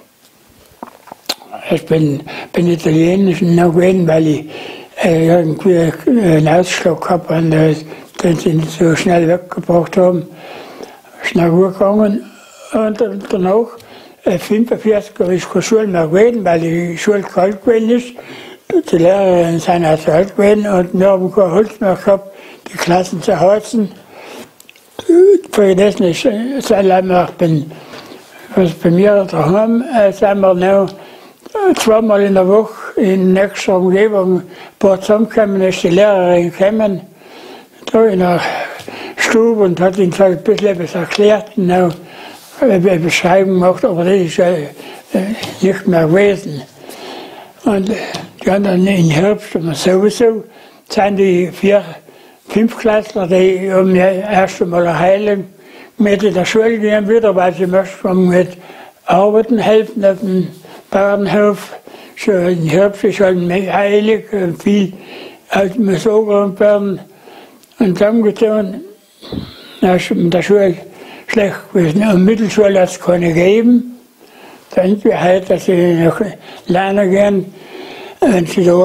ich bin, bin Italienisch noch gewesen, weil ich äh, irgendwie einen Ausschlag gehabt habe, den sie nicht so schnell weggebracht haben. Schnell gut gegangen. Und danach, äh, fünfundvierzig, habe ich keine Schule mehr gewesen, weil die Schule kalt gewesen ist. Die Lehrerinnen sind auch zu alt gewesen und wir haben kein Holz mehr gehabt, die Klassen zu heizen. Vergessen ist, seitdem ich bin, was bei mir daheim, äh, sind wir noch zweimal in der Woche in nächster Umgebung ein paar zusammengekommen, ist die Lehrerin gekommen, da in der Stube und hat ihnen ein bisschen etwas erklärt und auch eine Beschreibung gemacht, aber das ist äh, nicht mehr gewesen. Und die anderen im Herbst und sowieso sind die vier, Fünftklässler, die haben ja erst einmal eine Heilung mit in der Schule gehen wieder, weil sie möchten mit Arbeiten helfen auf dem Bauernhof. Schon im Herbst ist halt heilig, viel halt muss angeräumt werden. Und zusammengetan, da ist mit der Schule schlecht gewesen. Und Mittelschule hat es keine gegeben. Da sind wir halt, dass sie noch lernen gehen. Wenn sie da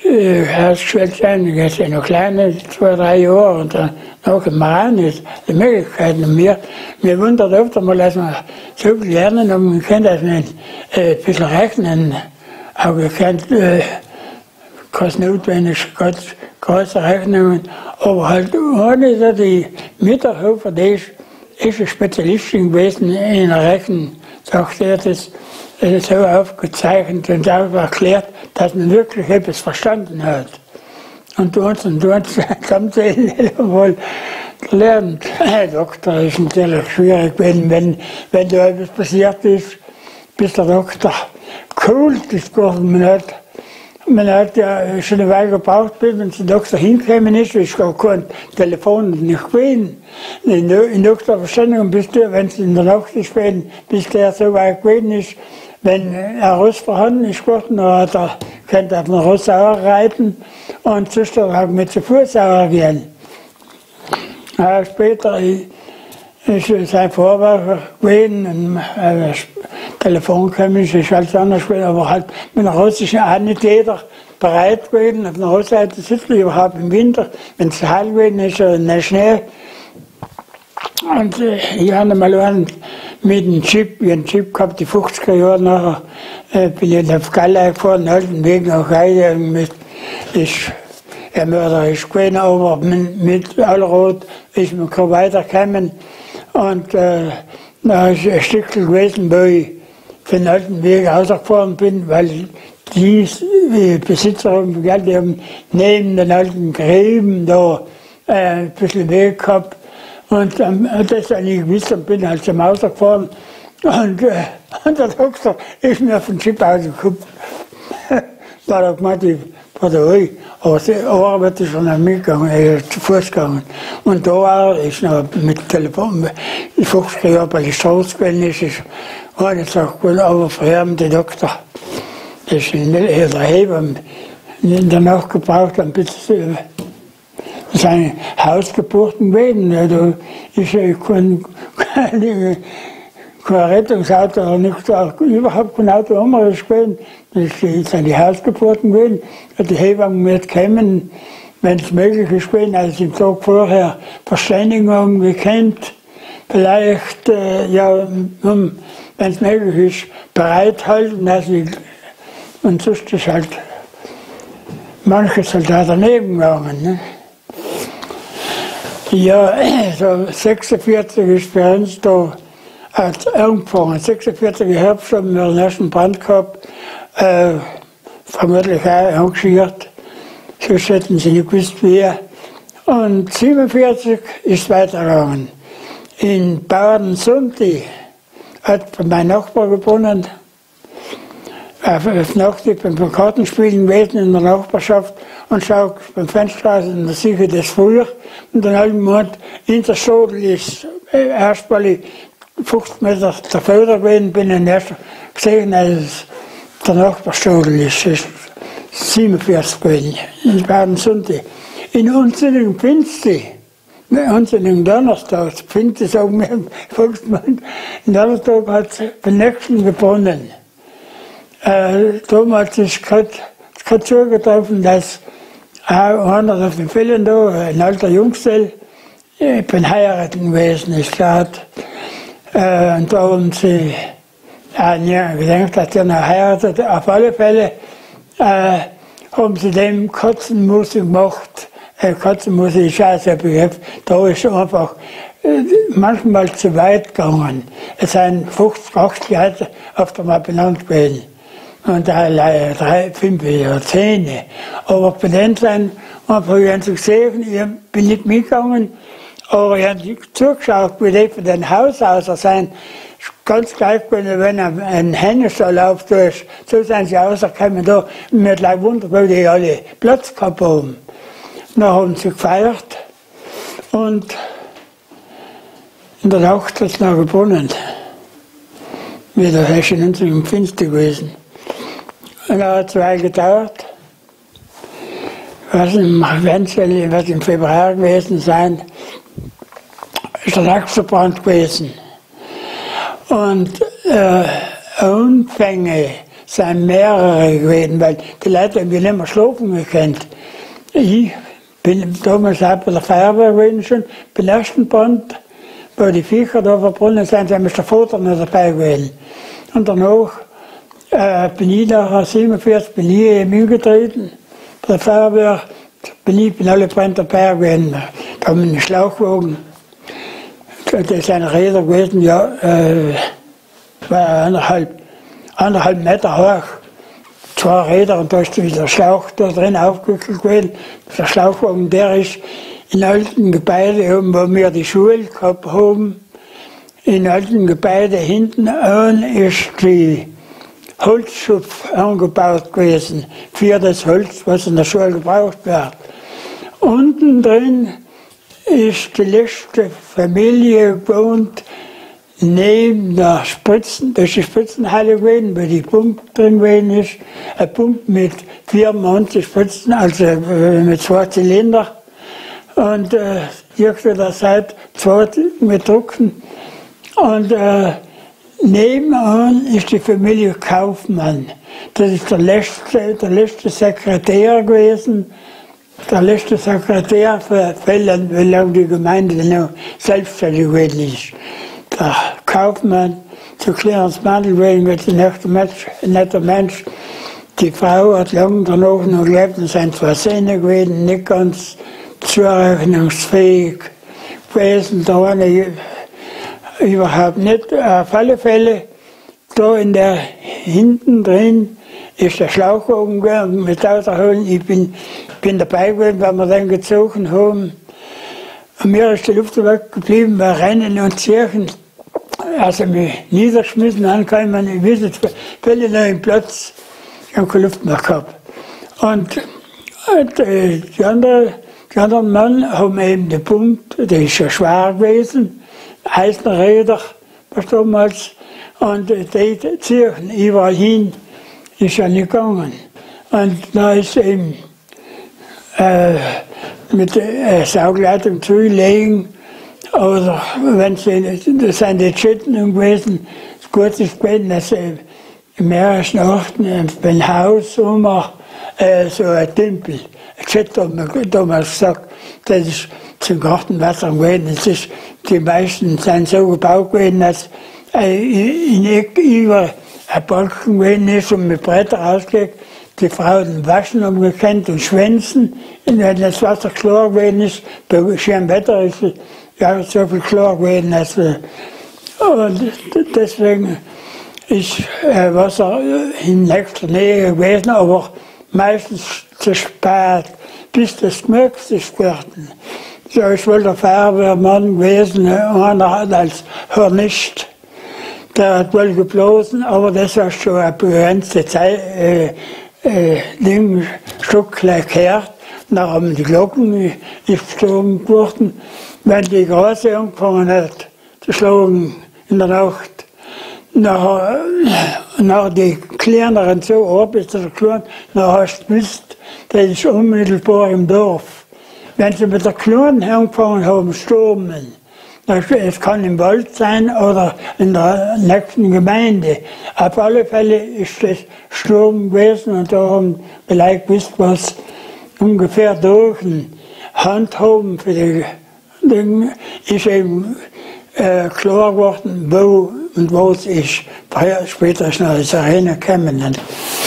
äh, ausgeschwellt sein, jetzt ja noch kleine, zwei, drei Jahre und dann noch im Mann ist die Möglichkeiten. Und mir, mir wundert öfter mal, dass wir so viel lernen und man kann das nicht äh, ein bisschen rechnen, aber wir können äh, ganz notwendig, ganz große Rechnungen, aber halt ohne so die Mitterhofer, die ist, ist eine Spezialistin gewesen in der Rechnung, sagt er, das so aufgezeichnet und auch erklärt, dass man wirklich etwas verstanden hat. Und du uns und du uns zusammenzählen wohl gelernt. Hey, Doktor ist natürlich schwierig, wenn, wenn, wenn da etwas passiert ist, bis der Doktor cool ist geworden. Man hat, man hat ja schon eine Weile gebraucht, bis wenn der Doktor hingekommen ist, ich gar kein Telefon nicht gewesen. In der Doktorverständigung bist du, wenn es in der Nacht ist, bis der so weit gewesen ist, wenn ein Ross vorhanden ist geworden, dann hat er, könnte auf einen Rossauer reiten und sonst auch mit zu Fußauer gehen. Ja, später ist sein Vorwagen gewesen, und äh, das Telefon kam, ist halt anders gewesen, aber halt mit einer russischen auch nicht jeder bereit gewesen. Auf einer Rossseite sitzt man überhaupt im Winter, wenn es heiß gewesen ist, in der Schnee. Und äh, ich hatte mal einen mit einem Chip, ich einen Chip gehabt, die fünfziger Jahre nachher, äh, bin ich auf Galle gefahren, alten Weg nach Heide, mit, ist, er mörderisch gewesen, aber mit, mit Allrot ist man kaum weitergekommen. Und äh, da ist ein Stückchen gewesen, wo ich für den alten Weg rausgefahren bin, weil die äh, Besitzer die haben neben den alten Gräben da äh, ein bisschen Weg gehabt. Und ähm, das habe ich gewusst und bin halt zum Haus gefahren. Und, äh, und der Doktor ist mir auf den Chip ausgeguckt. Da hat er gemeint, ich war da ruhig. Aber er arbeitet schon noch mitgegangen, er ist zu Fuß gegangen. Und da war ich noch mit dem Telefon, die fünfziger Jahre bei der Straße gewesen ist, ist war das auch gut, aber früher der Doktor, das ist nicht eher der Hebamme, danach gebraucht ein bisschen. Seine Hausgeburten gewesen. Da ist ja kein, kein, kein Rettungsauto, nicht, auch überhaupt kein Auto umriss gewesen. Das sind die Hausgeburten gewesen. Die Hebamme wird kommen, wenn es möglich ist gewesen, also im Tag vorher Verständigung gekannt, vielleicht, äh, ja, um, wenn es möglich ist, bereithalten. Also, und sonst ist halt manches halt da daneben gegangen. Ne? Ja, so sechsundvierzig ist für uns da angefangen. sechsundvierzig im Herbst haben wir den ersten Brand gehabt, äh, vermutlich auch engagiert. Sonst hätten sie nicht gewusst, wie. Und siebenundvierzig ist es weitergegangen. In Bauernsund hat mein Nachbar gewonnen. Auf, auf Nacht, ich bin beim Kartenspielen gewesen in der Nachbarschaft und schaue beim Fenster aus und da sehe ich das früher. Und dann habe ich gemeint, in der Stadel ist äh, erst weil ich fünfzig Meter davor gewesen bin, und erst gesehen, dass es der Nachbarstadel ist. Es ist siebenundvierzig gewesen, in Baden-Sunde. In unsinnigen Pfingste, ne, unsinnigen Donnerstag, Pfingste sagen wir im Volksmund, in Donnerstag hat es den nächsten gebrannt. Äh, damals ist gerade zugetroffen, dass einer auf den Fällen da, ein alter Jungstell, ich bin heiraten gewesen, ist klar. Äh, und da haben sie äh, ja, gedacht, dass er noch heiratet. Auf alle Fälle äh, haben sie dem Katzenmusik gemacht. Äh, Katzenmusik ist auch so ein Begriff. Da ist einfach äh, manchmal zu weit gegangen. Es sind fünfzig, achtzig Leute auf der Mal benannt gewesen. Und da drei, fünf oder zehn. Aber bei denen sind, habe ich gesehen, ich bin nicht mitgegangen, aber ich habe zugeschaut, wie die von den Haushäusern sind. Ganz gleich, wenn ein Hennestall auftust, so sind sie rausgekommen da. Und mir hat gleich gewundert, weil die alle Platz gehabt haben. Dann haben sie gefeiert und in der Nacht hat es noch gebrannt. Wieder ist in unserem Finster gewesen. Und da hat es zwei gedauert. Was im Wenzel, was im Februar gewesen sein, ist der Lachsverbrand gewesen. Und äh, Umfänge sind mehrere gewesen, weil die Leute haben nicht mehr schlafen gekannt. Ich bin damals auch bei der Feuerwehr gewesen schon, beim ersten Brand, wo die Viecher da verbrannt sind, sind der Vater noch dabei gewesen. Und danach äh, bin ich nach siebenundvierzig bin ich in Mühe getreten, bei der Feuerwehr, bin ich bin alle Brände dabei gewesen, da haben wir einen Schlauchwagen. Das sind Räder gewesen, ja, äh, war anderthalb, anderthalb Meter hoch. Zwei Räder und da ist der Schlauch da drin aufgewickelt gewesen. Der Schlauchwagen, der ist in alten Gebäuden, wo wir die Schule gehabt haben, in alten Gebäuden hinten an ist die Holzschupf angebaut gewesen, für das Holz, was in der Schule gebraucht wird. Unten drin ist die letzte Familie gewohnt, neben der Spritzen, das ist die Spritzenhalle gewesen, wo die Pumpe drin gewesen ist, eine Pumpe mit vierundneunzig Spritzen, also mit zwei Zylinder. Und äh, irgendwo der Seite zwei mit Drucken. Und äh, nebenan ist die Familie Kaufmann. Das ist der letzte, der letzte Sekretär gewesen. Der letzte Sekretär für Fälle, wie lange die Gemeinde noch selbstständig gewesen ist. Der Kaufmann, zu Clarence Mandel gewesen, wird ein netter Mensch, ein netter Mensch. Die Frau hat lange danach noch gelebt und sind zwei Söhne gewesen, nicht ganz zurechnungsfähig gewesen. Da war ich überhaupt nicht. Auf alle Fälle, da in der hinten drin ist der Schlauchwagen mit Autoholen. Ich bin, bin dabei gewesen, weil wir dann gezogen haben. Und mir ist die Luft weggeblieben, wir rennen und ziehen. Also mich niedergeschmissen, dann kann man nicht wissen, völlig neuen Platz, ich habe keine Luft mehr gehabt. Und die, die, andere, die anderen Mann haben eben den Punkt, der ist ja schwer gewesen, Eisenräder, was damals, und die ziehen überall hin, ist ja nicht gegangen. Und da ist eben äh, mit der Saugleitung zulegen, oder wenn sie, das sind die Schütten gewesen, das Gute ist gewesen, dass sie in mehreren Orten beim Haus immer äh, so ein Tümpel, ein Schütte hat man damals gesagt, das ist zum Gartenwasser gewesen. Das ist, die meisten sind so gebaut gewesen, dass äh, in Eck über ein Balken gewesen ist und mit Bretter rausgeht. Die Frauen waschen haben gekannt und schwänzen, und wenn das Wasser klar gewesen ist, bei schönem Wetter ist es ja so viel klar gewesen. Als, und deswegen ist äh, Wasser in nächster Nähe gewesen, aber meistens zu spät, bis das gemögt ist geworden. So ist wohl der Feuerwehrmann gewesen, einer hat als Hornist, der hat wohl geblasen, aber das war schon eine begrenzte Zeit, äh, äh, Ding, Stück gleich gehört. Dann haben die Glocken gezogen geworden. Wenn die Grase angefangen hat zu schlagen in der Nacht, nachher, nachher die kleineren so ab, ist der Klein, nachher hast du gewusst, das ist unmittelbar im Dorf. Wenn sie mit der Kleinen angefangen haben zu stürmen, es kann im Wald sein oder in der nächsten Gemeinde. Auf alle Fälle ist das Sturm gewesen und da haben die Leute gewusst, was ungefähr durch ein Handhaben für die Dinge ist eben äh, klar geworden, wo und wo es ist. Später ist noch das Arena gekommen.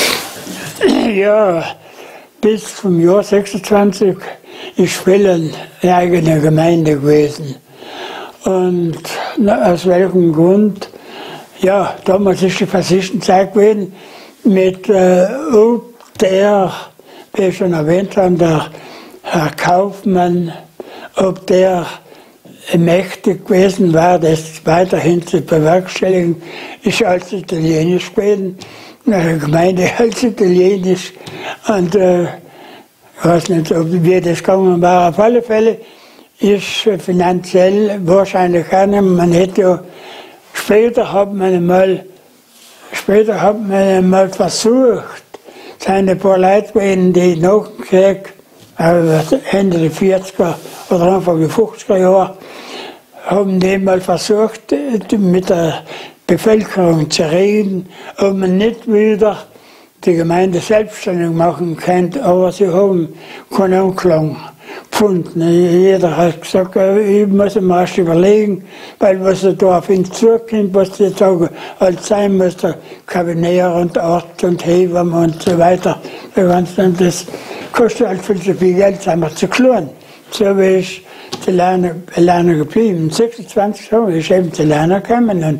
Ja, bis zum Jahr sechsundzwanzig ist Schwellen eine eigene Gemeinde gewesen. Und na, aus welchem Grund? Ja, damals ist die Fascistenzeit gewesen mit äh, ob der, wie ich schon erwähnt habe, der Herr Kaufmann, ob der mächtig gewesen war, das weiterhin zu bewerkstelligen, ist als Italienisch gewesen, in der Gemeinde als Italienisch. Und äh, ich weiß nicht, ob wir das gegangen war. Auf alle Fälle ist finanziell wahrscheinlich keiner. Man hätte ja, später hat man mal, später hat man mal versucht, seine paar Leute gewesen, die nach dem Krieg, also Ende der vierziger oder Anfang der fünfziger Jahre, haben die mal versucht, mit der Bevölkerung zu reden, ob man nicht wieder die Gemeinde selbstständig machen könnte, aber sie haben keinen Anklang gefunden. Jeder hat gesagt, ich muss mir erst überlegen, weil was da auf ihn zukommt, was die sagen, als sein muss, der Kabinär und Arzt und Hebamme und so weiter. Das kostet halt viel zu viel Geld, sind wir zu klein. So bin ich zu lernen, lernen geblieben. sechsundzwanzig Jahre ist eben zu lernen gekommen. Und,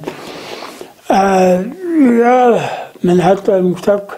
äh, ja, man hat dann gesagt,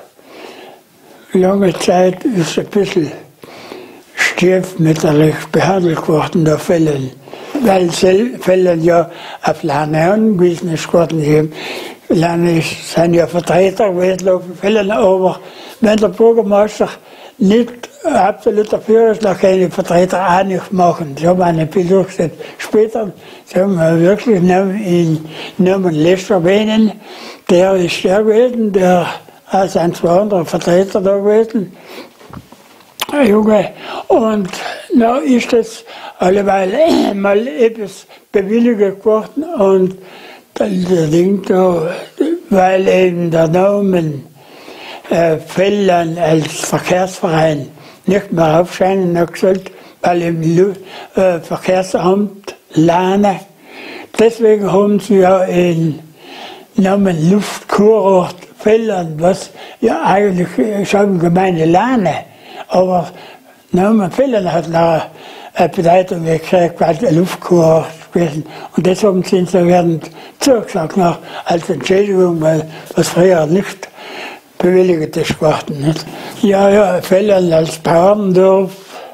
lange Zeit ist ein bisschen stiefmütterlich behandelt worden, der Fällen. Weil Fällen ja auf Lernen angewiesen ist geworden. Lernen sind ja Vertreter gewesen auf Fällen, aber wenn der Bürgermeister nicht absolut dafür ist, dann können die Vertreter auch nicht machen. So haben wir nicht viel durchgesetzt. Später so haben wir wirklich in Norman Lester wählen, der ist der gewesen, der als ein zwei andere Vertreter da gewesen, ein Junge. Und da ist das alleweil mal etwas bewilligt geworden und das Ding da, weil eben der Namen äh, Feldern als Verkehrsverein nicht mehr aufscheinen, hat gesagt, weil im Lu äh, Verkehrsamt Lane, deswegen haben sie ja den Namen Luftkurort Feldern, was ja eigentlich schon Gemeinde Lane, aber Namen Feldern hat noch eine Bedeutung gekriegt, weil der Luftkurort gewesen. Und deshalb sind sie werden zugesagt noch als Entschädigung, weil was früher nicht bewilligt ist geworden. Nicht? Ja, ja, Feldern als Bauerndorf,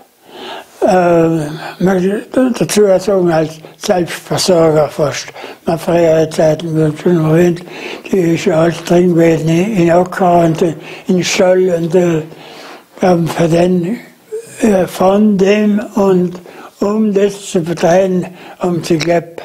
äh, möchte ich dazu sagen, als Selbstversorger fast. Man frühere Zeiten wird schon erwähnt, die ist ja alles drin gewesen, in Acker und in Stall und äh, haben für den, äh, von dem und um das zu verteilen, um sie glaubt,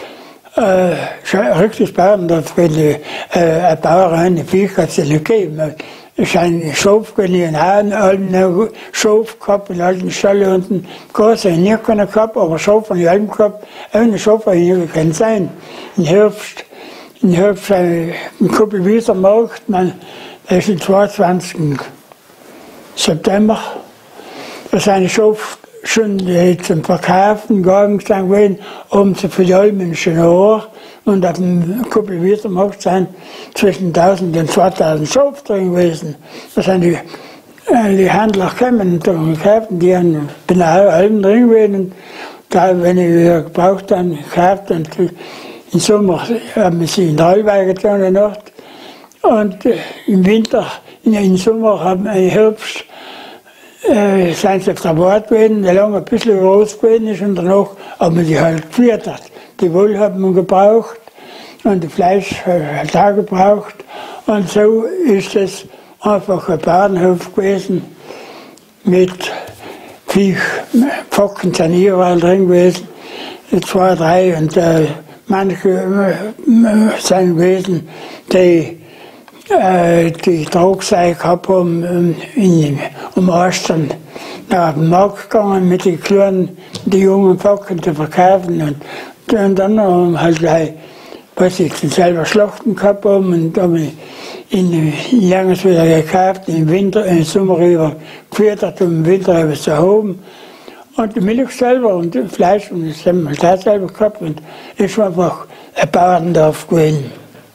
äh, richtig Bauerndorf, wenn die äh, ein Bauer eine Viech hat es nicht gegeben. Es ist ein Schof gewesen, einen alten Schof gehabt, in alten Stall unten. Große nicht keiner gehabt, aber Schof von alten gehabt. Eine Schof hat nicht können sein. Im Herbst, im Herbst ein Kuppelwieser Markt, man, das ist am zweiundzwanzigsten September. Da ist eine Schof schon zum Verkaufen gegangen gewesen, um zu verjäumen Ohr. Und auf dem Kuppelwieser Markt sind zwischen tausend und zweitausend Schof drin gewesen. Da sind die, äh, die Händler gekommen und gekauft, die haben bin auch Alben drin gewesen. Und da, wenn ich wieder gebraucht habe, gekauft und im Sommer haben wir sie in Drei getan in der Nacht. Und äh, im Winter, in, im Sommer haben wir im Herbst äh, sind sie auf der Bord gewesen, der lange ein bisschen groß gewesen ist und danach haben wir die halt gefüttert. Die Wolle hat man gebraucht und das Fleisch hat man auch gebraucht. Und so ist es einfach ein Bauernhof gewesen mit Viech, Pfocken sind überall drin gewesen, zwei, drei und äh, manche äh, sind gewesen, die äh, die Tragseil gehabt haben in, um Ostern nach dem Markt gegangen mit den kleinen, die jungen Pfocken zu verkaufen. Und Und dann haben wir halt gleich, was ich selber Schlachten gehabt haben und haben in Langes wieder gekauft, im Winter, im Sommer über gefüttert, um im Winter etwas zu haben. Und die Milch selber und das Fleisch und das haben wir da selber gehabt und das war einfach ein Bauerndorf gewesen.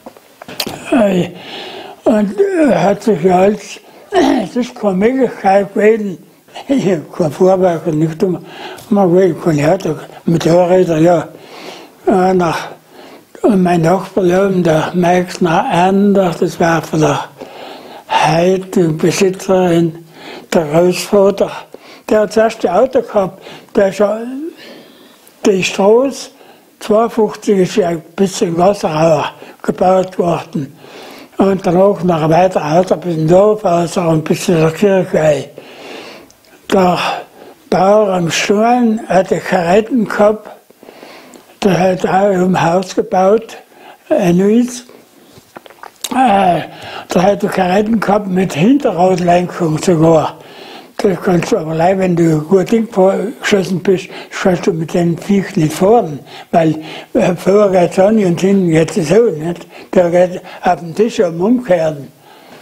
Und hat sich ja als, es ist keine Möglichkeit gewesen, ich habe keinen Vorwerk und nicht immer, man keine Auto, mit Fahrrädern, ja. Nach, und mein Nachbar, der Meixner Anders, das war von der Heidbesitzerin, der Großvater, der hat das erste Auto gehabt, der ist ja, die Straße, zweiundfünfzig ist ja ein bisschen Wasserauer gebaut worden. Und danach noch ein weiterer Auto bis zum Dorf, also ein bisschen der Kirche. Der Bauer am Sturm hatte Karetten gehabt, der hat auch im Haus gebaut, ein neues. Äh, der hat Karetten gehabt mit Hinterradlenkung sogar. Das kannst du aber leider, wenn du gut hingeschossen bist, kannst du mit den Viech nicht fahren. Weil äh, vorher geht es an und hinten geht es so. Nicht? Der geht auf den Tisch am Umkehren.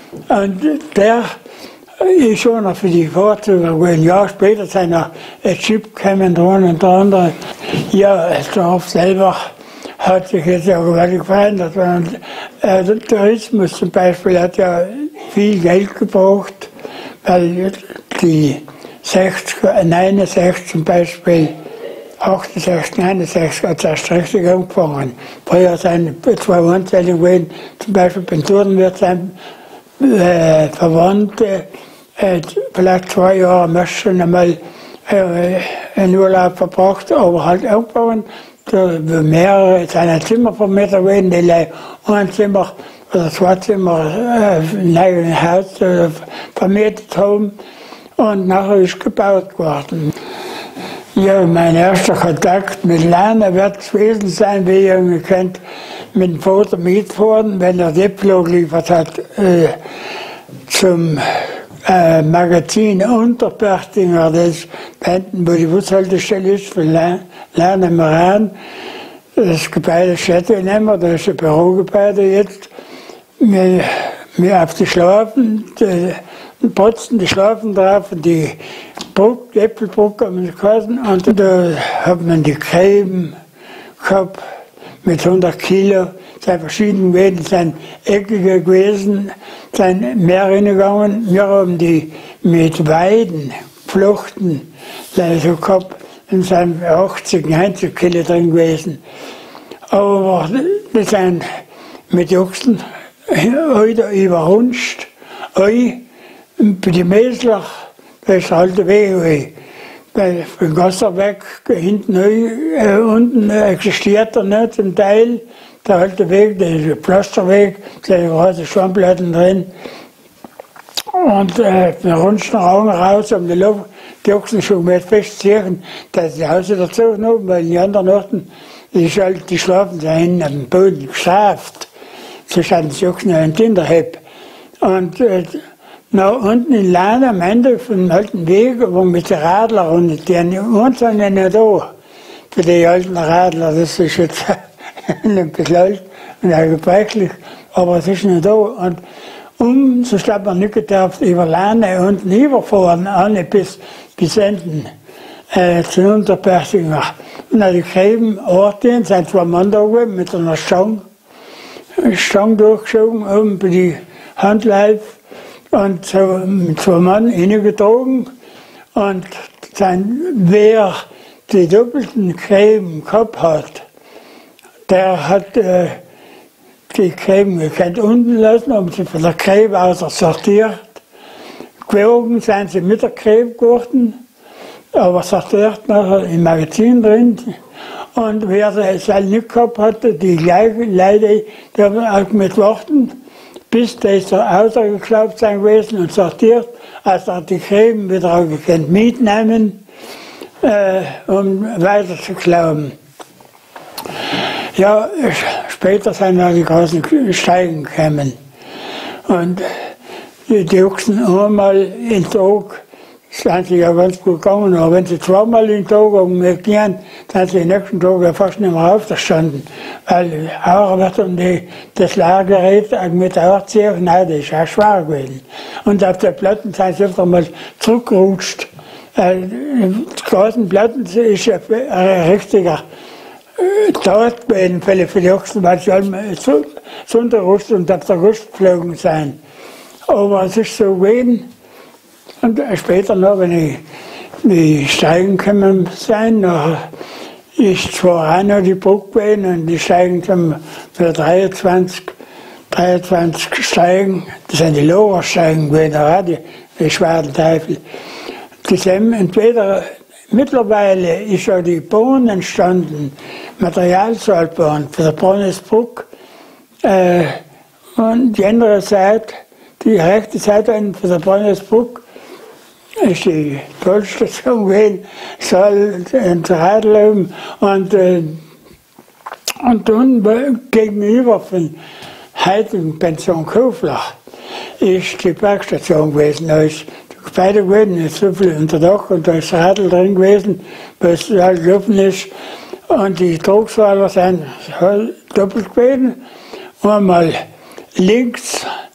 Und der ist schon noch für die Fahrzeuge, ein Jahr später sind noch ein Chip gekommen, der eine und der andere. Ja, das Dorf selber hat sich jetzt auch gewaltig verändert. Und, äh, der Tourismus zum Beispiel hat ja viel Geld gebraucht, weil die sechzig, neunundsechzig zum Beispiel, achtundsechzig, neunundsechzig hat es erst richtig angefangen. Früher sind zwei Anzählungen gewesen, zum Beispiel beim Turdenwirt sind äh, Verwandte, äh, vielleicht zwei Jahre möchte schon einmal äh, einen Urlaub verbracht, aber halt angefangen. Da mehrere seine Zimmer vermietet gewesen, die ein Zimmer oder zwei Zimmer äh, ein eigenes Haus äh, vermietet haben. Und nachher ist gebaut worden. Ja, mein erster Kontakt mit Lernen wird es gewesen sein, wie ihr kennt, mit dem Vater mitfahren, wenn er Diplo geliefert hat, äh, zum äh, Magazin Unterperchtinger, das hinten, wo die Bushaltestelle ist, für Lernen wir an. Das Gebäude steht ja nicht mehr, da ist ein Bürogebäude jetzt. Wir, wir auf die Schlafen, die putzen die Schlafen drauf und die Brücke, die Äpfelbrücke haben wir geheißen. Und da hat man die Gräben gehabt mit hundert Kilo. Es sind verschieden gewesen, es sind eckige gewesen, es sind mehr reingegangen. Wir haben die mit Weiden, Fluchten, so gehabt, und sind achtzig, neunzig Kilo drin gewesen. Aber die sind mit Ochsen heute überrutscht. Bei den Mäsler, da ist der alte Weg. Bei dem Gasserweg hinten äh, unten existiert er nicht zum Teil. Der alte Weg, der ist ein Pflasterweg, da sind große Schwammplatten drin. Und äh, wir rutschen Augen raus, um die, Luft, die Ochsen schon mit festzuziehen, dass die Hause dazu haben, weil die anderen Orten, die, die schlafen da hinten am Boden geschafft. So standen die Ochsen in den Hinterheb. Und äh, nach unten in Lahn am Ende vom alten Weg, wo mit den Radler und die uns sind ja nicht da. Für die alten Radler, das ist jetzt ein bisschen alt und auch gebrechlich, aber es ist nicht da. Und um, so hat man nicht gedacht, über Lahn unten überfahren, alle bis, bis hinten, äh, zu Unterperchinger. Und dann die Gräben, Orten, sind zwei Mann da gewesen, mit einer Stange, Stange durchgeschoben, oben bei die Handleib. Und so mit zwei Mann hineingetragen. Und dann, wer die doppelten Gräben gehabt hat, der hat äh, die Gräben gekannt unten lassen, haben sie von der Gräbe aus sortiert. Gewogen sind sie mit der Gräbe geworden, aber sortiert nachher im Magazin drin. Und wer es halt nicht gehabt hatte, die gleichen Leute, die haben auch mit warten, bis das ausgeklappt sein gewesen und sortiert, als er die Gräben wieder auch mitnehmen, äh, um weiter zu glauben. Ja, später sind dann die großen Steigen gekommen. Und die, die Ochsen einmal in den Tag sind sie ja ganz gut gegangen, aber wenn sie zweimal in den Tag haben gehen, sind sie den nächsten Tag ja fast nicht mehr aufgestanden. Weil auch wird um die, das Lagergerät mit der Aufziehung, nein, das ist auch schwer gewesen. Und auf der Platten sind sie öfter mal zurückgerutscht. Die großen Platten ist ja ein richtiger Tat gewesen für die Ochsen, weil sie alle zu unterrüstet und auf der Rüst geflogen sind. Aber es ist so gewesen. Und später noch, wenn ich, die Steigen gekommen sind, ist zwar auch noch die Brücke gewesen und die Steigen zum für dreiundzwanzig, dreiundzwanzig Steigen, das sind die Lohrsteigen gewesen, auch die, die schweren Teufel. Die sind entweder, mittlerweile ist ja die Bahn entstanden, Materialseilbahn für die Bronnesbrück, äh, und die andere Seite, die rechte Seite für die Bronnesbrück, ist die Tollstation gewesen, Saal und Radleben und, äh, und dann gegenüber von heutigen Pension Koflach ist die Bergstation gewesen. Da ist beide gewesen, ist so viel unter Dach und da ist Radl drin gewesen, was halt gelaufen ist. Und die Druckswaler sind halt doppelt gewesen. Einmal links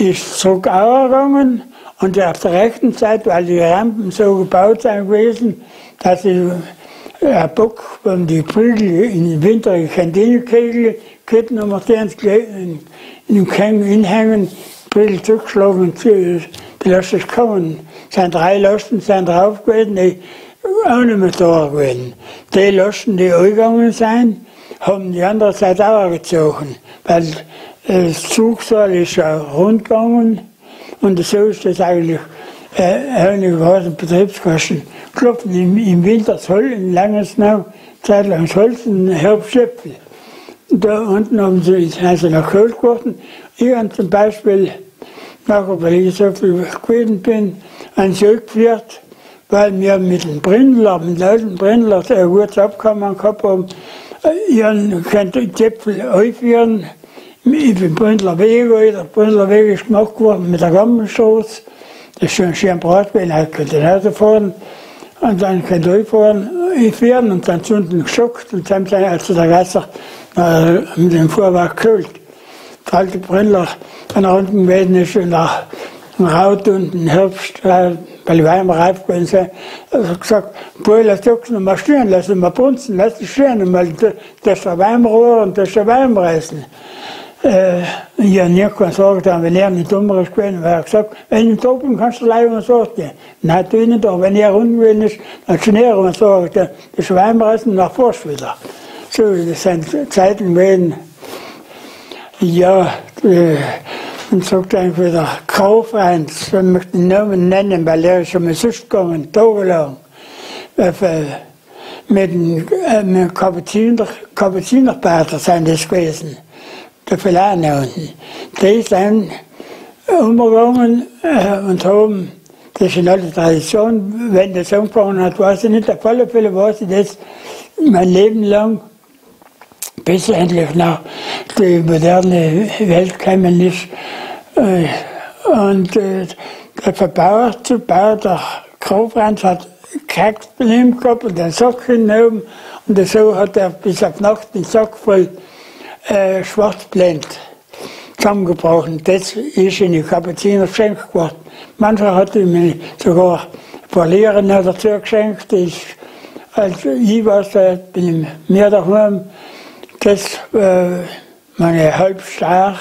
ist zurückgegangen und auf der rechten Seite, weil die Rampen so gebaut sind gewesen, dass ich ein Bock von die Prügel in den Winter in Kantinekegel, Ketten haben wir in dem Kängel hinhängen, Prügel zugeschlagen und die Lasten kommen. Es sind drei Lasten sind drauf gewesen, die auch nicht mehr da gewesen. Die Lasten, die angegangen sind, haben die andere Seite auch gezogen, weil das Zugsaal ist ja rund gegangen und so ist das eigentlich eine große Betriebskosten. Klopfen im, im Winter das Holz, in Langesnau, Zeit lang das Holz und Herbstschöpfel. Da unten haben sie, haben sie noch Kohl geworfen. Ich habe zum Beispiel, nachher, weil ich so viel gewesen bin, einen Zug geführt, weil wir mit dem Brindler, mit dem alten Brindler, ein gutes Abkommen gehabt haben. Ich konnte die Zäpfel einführen, ich bin Brindler Weg, der Brindler Weg ist gemacht worden mit der Gammelstraße. Das ist schon schön breit gewesen, ich konnte nach Hause fahren. Und dann konnte ich fahren, ich fahren und dann sind sie geschockt und dann sind also der Gasser äh, mit dem Fuhrwerk gekühlt. Der alte Brindler von unten gewesen ist und nach dem Auto und im Herbst, äh, weil ich Weimar reif gewesen bin, hat gesagt, Boah, lass uns noch mal stehen, lass uns mal brunzen, lass uns stehen, weil das ist der Weimar und das ist der Weimar essen. Äh, ich habe nie gesagt, wenn er nicht dummer ist gewesen, weil er gesagt, wenn ich da bin, kannst du leider mal sagen. Nein, tu ich nicht, aber wenn er unten gewesen ist, dann kann er mal sagen, das ist Weimar essen, nach Forst wieder. So, das sind Zeiten gewesen. Ja, äh, und sagt einfach wieder, kauf eins, ich möchte den Namen nennen, weil er ist schon mal sonst gegangen, tagelang. Äh, mit dem Kapuziner, Kapuzinerpater sind das gewesen. Der Verlane unten. Die sind umgegangen äh, und haben, das ist eine alte Tradition, wenn das angefangen hat, weiß ich nicht, auf alle Fälle weiß ich das mein Leben lang, bis endlich nach die moderne Welt gekommen ist. Äh, und äh, der Verbauer, der Bauer, der Kaufmann hat gekriegt von ihm gehabt und den Sack hinten und so hat er bis auf Nacht den Sack voll Äh, Schwarzblend zusammengebracht. Das ist in die Kapuziner geschenkt geworden. Mancher hat mir sogar ein paar Lehren dazu geschenkt. Ich, als ich war, bin ich mehr daheim. Das äh, meine Halbstar,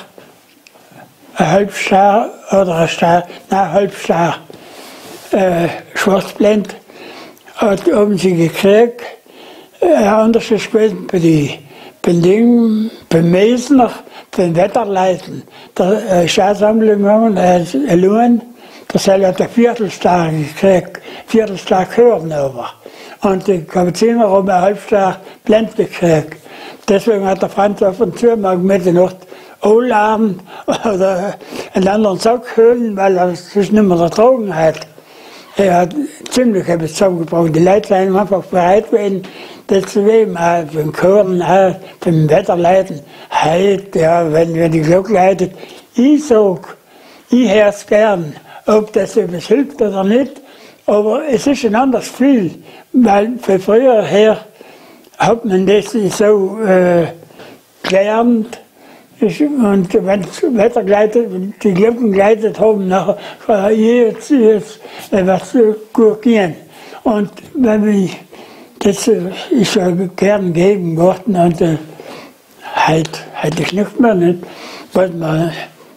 ein Halbstar oder ein Star, nein, Halbstar äh, Schwarzblend hat, haben sie gekriegt. Äh, anders ist gewesen bei die Beim Ding, beim Mesner, beim Wetterleiten, der Staatssammlung gegangen, der ist allein, das hat er Viertelstar gekriegt, Viertelstar Körner aber. Und die Kapuziner haben einen Halbstar Blend gekriegt. Deswegen hat der Franz auf und zu mal mit der Nacht Ohladen oder einen anderen Sack holen, weil er es nicht mehr ertragen hat. Er hat ziemlich etwas zusammengebracht. Die Leute sind einfach bereit gewesen, das zu weben, auch beim Chören, auch beim Wetterleiten. Halt, ja, wenn, wenn die Glocke leitet. Ich sag, ich höre es gern, ob das etwas hilft oder nicht. Aber es ist ein anderes Gefühl, weil von früher her hat man das so äh, gelernt. Und wenn das Wetter gleitet, die Glocken gleitet haben, nachher jetzt, jetzt was gut gehen. Und wenn ich, das ist ja gern gegeben worden und äh, halt, halt ich nicht mehr, nicht, was man,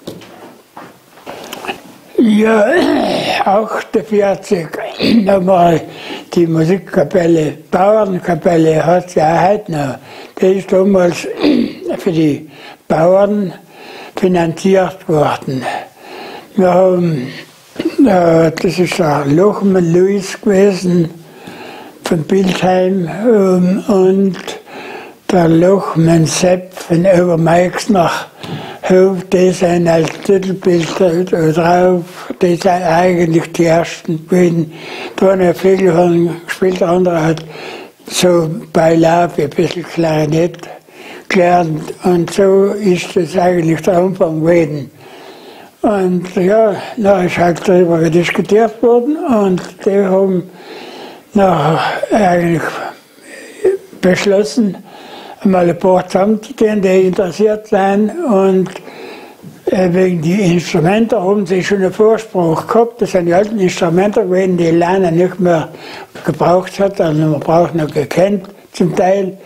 ja, achtundvierzig, nochmal die Musikkapelle, Bauernkapelle hat es ja heute noch. Die ist damals für die Bauern finanziert worden. Wir haben, äh, das ist der Lochmann Louis gewesen von Bildheim ähm, und der Lochmann Sepp von Obermeix nach Hof, die sind als Titelbild drauf, die sind eigentlich die ersten gewesen. Da haben ja viele haben gespielt, der andere hat so beiläufig ein bisschen Klarinett gelernt und so ist das eigentlich der Anfang gewesen. Und ja, da ist halt darüber diskutiert worden und die haben nachher eigentlich beschlossen, mal ein paar zusammenzugehen, die interessiert sind und Wegen die Instrumente haben sie schon einen Vorspruch gehabt. Das sind die alten Instrumente gewesen, die Lana nicht mehr gebraucht hat, also man braucht noch gekannt zum Teil.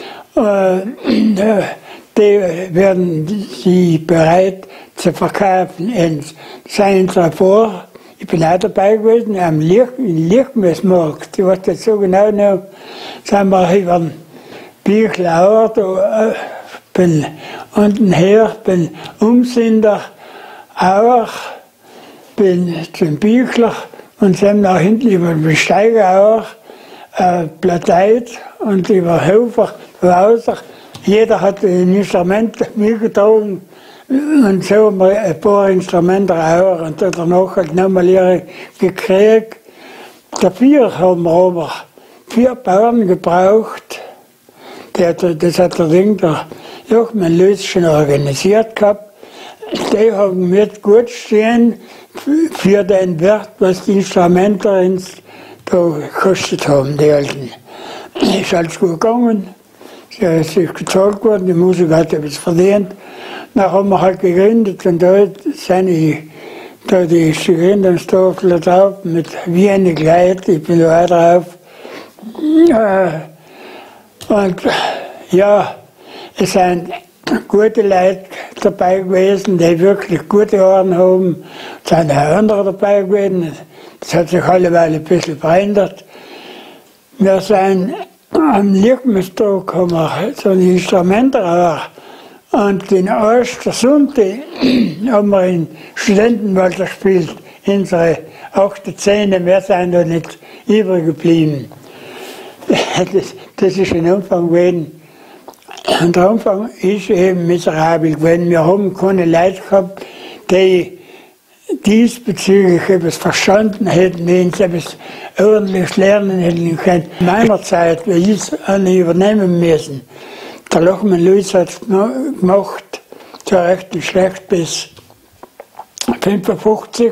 Die werden sie bereit zu verkaufen. Seien sie vor, ich bin auch dabei gewesen, am Lichtmessmarkt, ich weiß das so genau noch, sind wir über den Bichlauer, da bin unten her, bin Umsender auch, bin zum Bichler und sind nach hinten über den Besteiger auch, äh, Plateit und über Hofer, Lauser. Jeder hat ein Instrument mitgetragen und so haben wir ein paar Instrumente auch und danach hat nochmal ihre gekriegt. Dafür haben wir aber vier Bauern gebraucht. Der, das hat der Ding, der Jochmann Lös schon organisiert gehabt. Die haben mit gut stehen für den Wert, was die Instrumente uns da gekostet haben, die Alten. Ist alles gut gegangen. Es ist gezahlt worden, die Musiker hat etwas verdient. Dann haben wir halt gegründet und da sind die, da die Gründungsstofel drauf mit wenig Leute, ich bin da auch drauf. Und ja, es sind gute Leute dabei gewesen, die wirklich gute Ohren haben. Es sind auch andere dabei gewesen, das hat sich alleweil ein bisschen verändert. Wir sind am Lichtmesstag haben wir so ein Instrument auch. Und den Ostersonntag haben wir in Studentenwald gespielt. Unsere achte Zähne, mehr sind da nicht übrig geblieben. Das, das ist ein Umfang gewesen. Und der Umfang ist eben miserabel gewesen. Wir haben keine Leute gehabt, die diesbezüglich etwas verstanden hätten, wenn sie etwas ordentlich lernen hätten können. In meiner Zeit, wir es alle übernehmen müssen. Der Lochmann Luis hat es gemacht, so recht und schlecht bis fünfundfünfzig.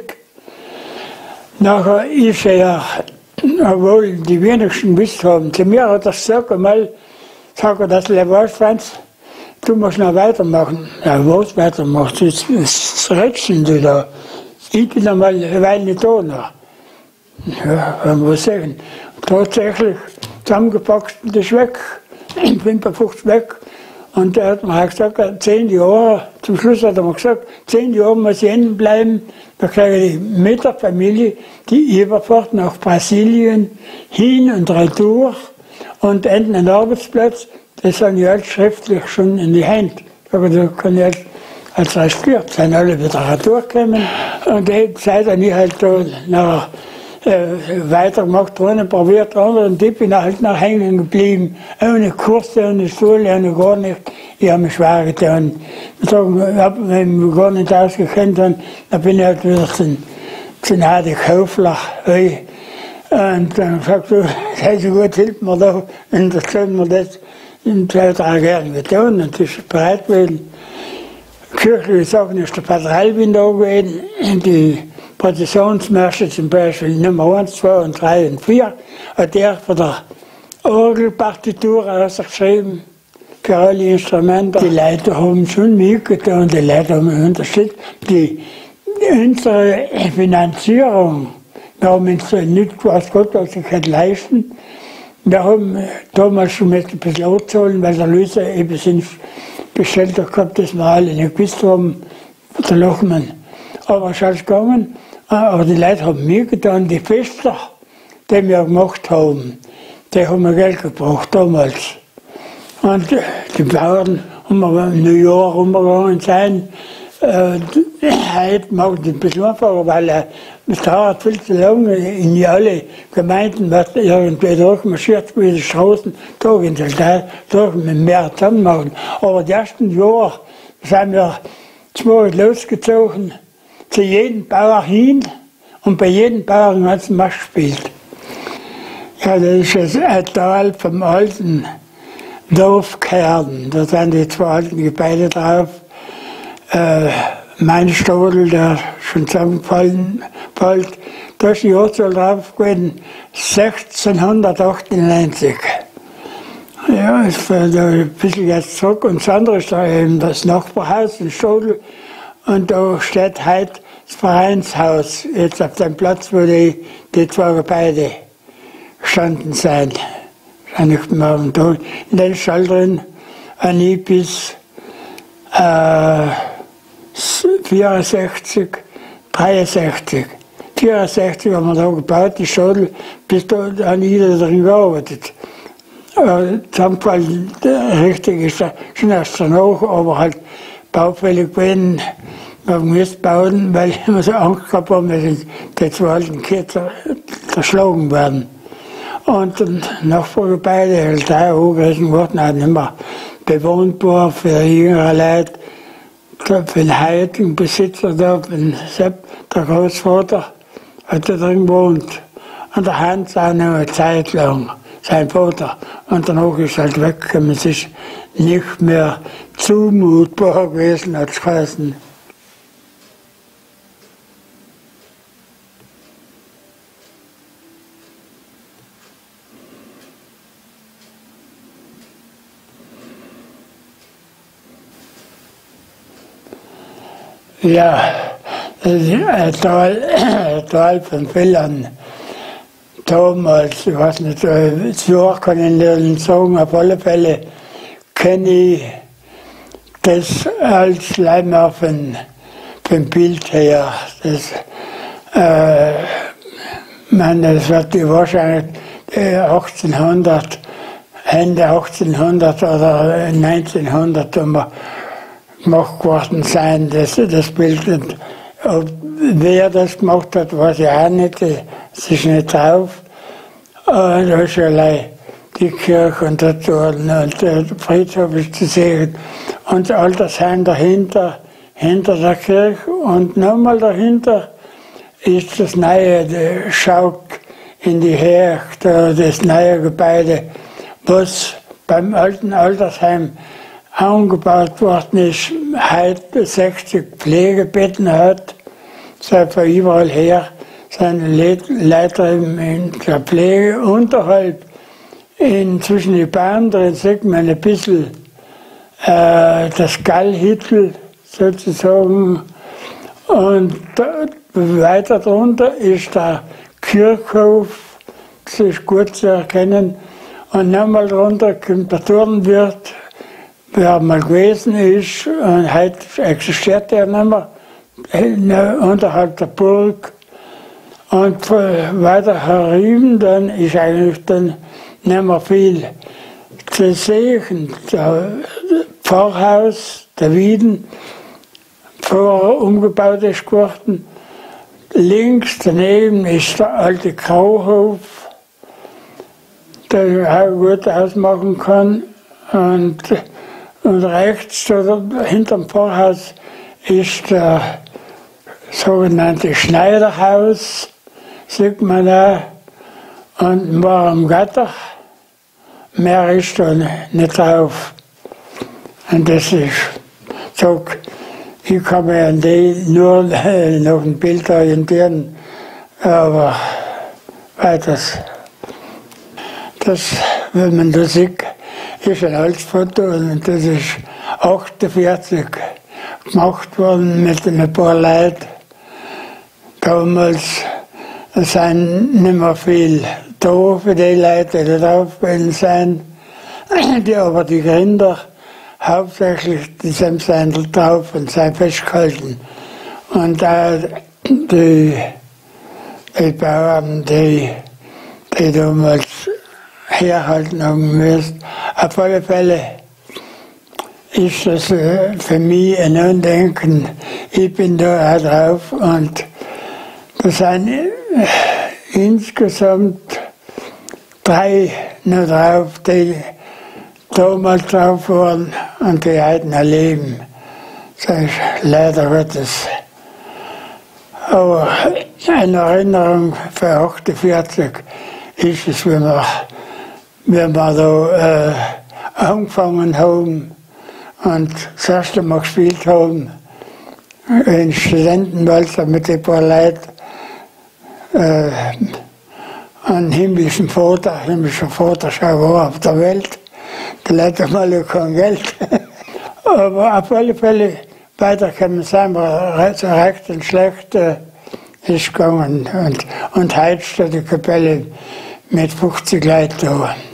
Nachher ist er, obwohl die wenigsten gewusst haben, zu mir hat er gesagt einmal, sag er, das weißt, Franz, du musst noch weitermachen. Ja, was weitermachen? Das, das rätseln du da. Ich bin einmal eine Weile da noch. Ja, man muss sagen. Tatsächlich zusammengepackt und ist weg. In fünfundfünfzig weg. Und er hat mir gesagt, zehn Jahre, zum Schluss hat er mir gesagt, zehn Jahre muss ich hinten bleiben. Da kriege ich mit der Familie die Überfahrt nach Brasilien, hin und retour und enden einen Arbeitsplatz. Das habe ich halt schriftlich schon in die Hand. Aber da kann ich halt als riskiert, sind alle wieder durchgekommen. Und die Zeit habe ich halt da nach, äh, weitergemacht, drinnen probiert, und ich bin halt noch hängen geblieben. Ohne Kurse, ohne Schule, ohne gar nicht. Ich habe mich schwer getan. Ich habe mich gar nicht ausgekannt, und dann bin ich halt wieder zu, zu Nadi Kaufler. Und dann sagt er, sei so gut, hilf mir da. Und das können wir das in zwei, drei Jahren getan, und das ist bereit gewesen. Kirchliche Sachen ist der Pater Albin da gewesen, die Prozessionsmärsche zum Beispiel Nummer eins, zwei und drei und vier, hat er von der Orgelpartitur ausgeschrieben, für alle Instrumente. Die Leute haben schon mitgetan, die Leute haben unterstützt. Die, unsere Finanzierung, wir haben uns nicht was Gott was ich hätte leisten. Wir haben damals schon ein bisschen anzahlen, weil der Löser eben sind bestellt gehabt, dass wir alle nicht gewusst haben, der Lochmann. Aber es ist alles gegangen. Aber die Leute haben mir getan, die Fester, die wir gemacht haben, die haben mir Geld gebracht damals. Und die Bauern haben wir im Neujahr rumgegangen sein. Äh, heute macht es ein bisschen einfacher, weil äh, es dauert viel zu lange in alle Gemeinden, was irgendwie durchmarschiert, wie die Straßen, da in der Teil, durch mit mehr zusammen machen. Aber die ersten Jahre sind wir zwei losgezogen, zu jedem Bauer hin, und bei jedem Bauer hat es Marsch gespielt. Ja, das ist ein Tal vom alten Dorf Kerden, da sind die zwei alten Gebäude drauf. Äh, mein Stadel, der schon zusammengefallen fällt, da ist die Jahrzahl drauf gewesen, sechzehnhundertachtundneunzig. Ja, ist da ein bisschen jetzt zurück, und das andere ist da eben das Nachbarhaus, ein Stadel, Und da steht heute das Vereinshaus, jetzt auf dem Platz, wo die, die zwei Gebäude gestanden sind. In den Stall drin, ein ich bis äh, vierundsechzig, dreiundsechzig. vierundsechzig haben wir da gebaut, die Stadel, bis da an jeder drin gearbeitet. Äh, Zusammenfall richtig ist schon erst danach, aber halt baufällig gewesen. Wir mussten bauen, weil wir so Angst gehabt haben, dass die zwei alten Kinder zerschlagen werden. Und dann Nachbargebäude, halt drei hochgerissen worden, auch nicht mehr bewohnbar für jüngere Leute. Für den heutigen Besitzer da, für den Sepp, der Großvater, hat da drin gewohnt. Und der Hans auch noch eine Zeit lang, sein Vater. Und danach ist er halt weggekommen. Es ist nicht mehr zumutbar gewesen, hat es geheißen. Ja, das ist ein Teil, ein Teil von Fehlern. Damals, ich weiß nicht, das Jahr kann ich nicht sagen, auf alle Fälle kenne ich das als Leimer von, vom Bild her. Das, äh, meine, das wird die wahrscheinlich achtzehnhundert, Ende achtzehnhundert oder neunzehnhundert gemacht worden sein, das, das Bild. Und ob, wer das gemacht hat, weiß ich auch nicht, es ist nicht drauf. Und da ist allein die Kirche und der Turm und der Friedhof ist zu sehen. Und das Altersheim dahinter, hinter der Kirche und nochmal dahinter ist das neue Schauk in die Hercht, das neue Gebäude, was beim alten Altersheim angebaut worden ist, heute sechzig Pflegebetten hat, seit von überall her, seine Leiter in der Pflege unterhalb, inzwischen die Bahn, drin sieht man ein bisschen äh, das Gallhüttel sozusagen, und da, weiter drunter ist der Kirchhof, das ist gut zu erkennen, und nochmal drunter kommt der Turnwirt, wer mal gewesen ist, und heute existiert er nicht mehr, unterhalb der Burg. Und weiter herüben, dann ist eigentlich dann nicht mehr viel zu sehen. Das Pfarrhaus, der Wieden, vorher umgebaut ist geworden. Links daneben ist der alte Grauhof, der ich auch gut ausmachen kann. Und Und rechts oder hinterm Pfarrhaus ist das sogenannte Schneiderhaus, sieht man da, und war am Gatter. Mehr ist da nicht drauf. Und das ist so, ich kann mich an die nur nach dem Bild orientieren, aber weiters. Das, wenn man das sieht, ist ein altes Foto, und das ist achtundvierzig gemacht worden mit ein paar Leuten. Damals sind nicht mehr viel da für die Leute, die drauf sind. Die, aber die Kinder hauptsächlich, die sind drauf und sind festgehalten. Und auch die, die Bauern, die, die damals herhalten haben müssen. Auf alle Fälle ist das für mich ein Andenken. Ich bin da auch drauf, und das sind insgesamt drei noch drauf, die damals drauf waren und die heute noch leben. Das ist leider Gottes. Aber eine Erinnerung für achtundvierzig ist es, wenn wir wenn wir da äh, angefangen haben und das erste Mal gespielt haben, in Studentenwalzer mit ein paar Leuten, äh, einen himmlischen Vater, himmlischer Vater schon war auf der Welt, die Leute haben alle kein Geld. Aber auf alle Fälle weiterkommen sind wir so recht und schlecht äh, ist gegangen. Und, und heute steht die Kapelle mit fünfzig Leuten da.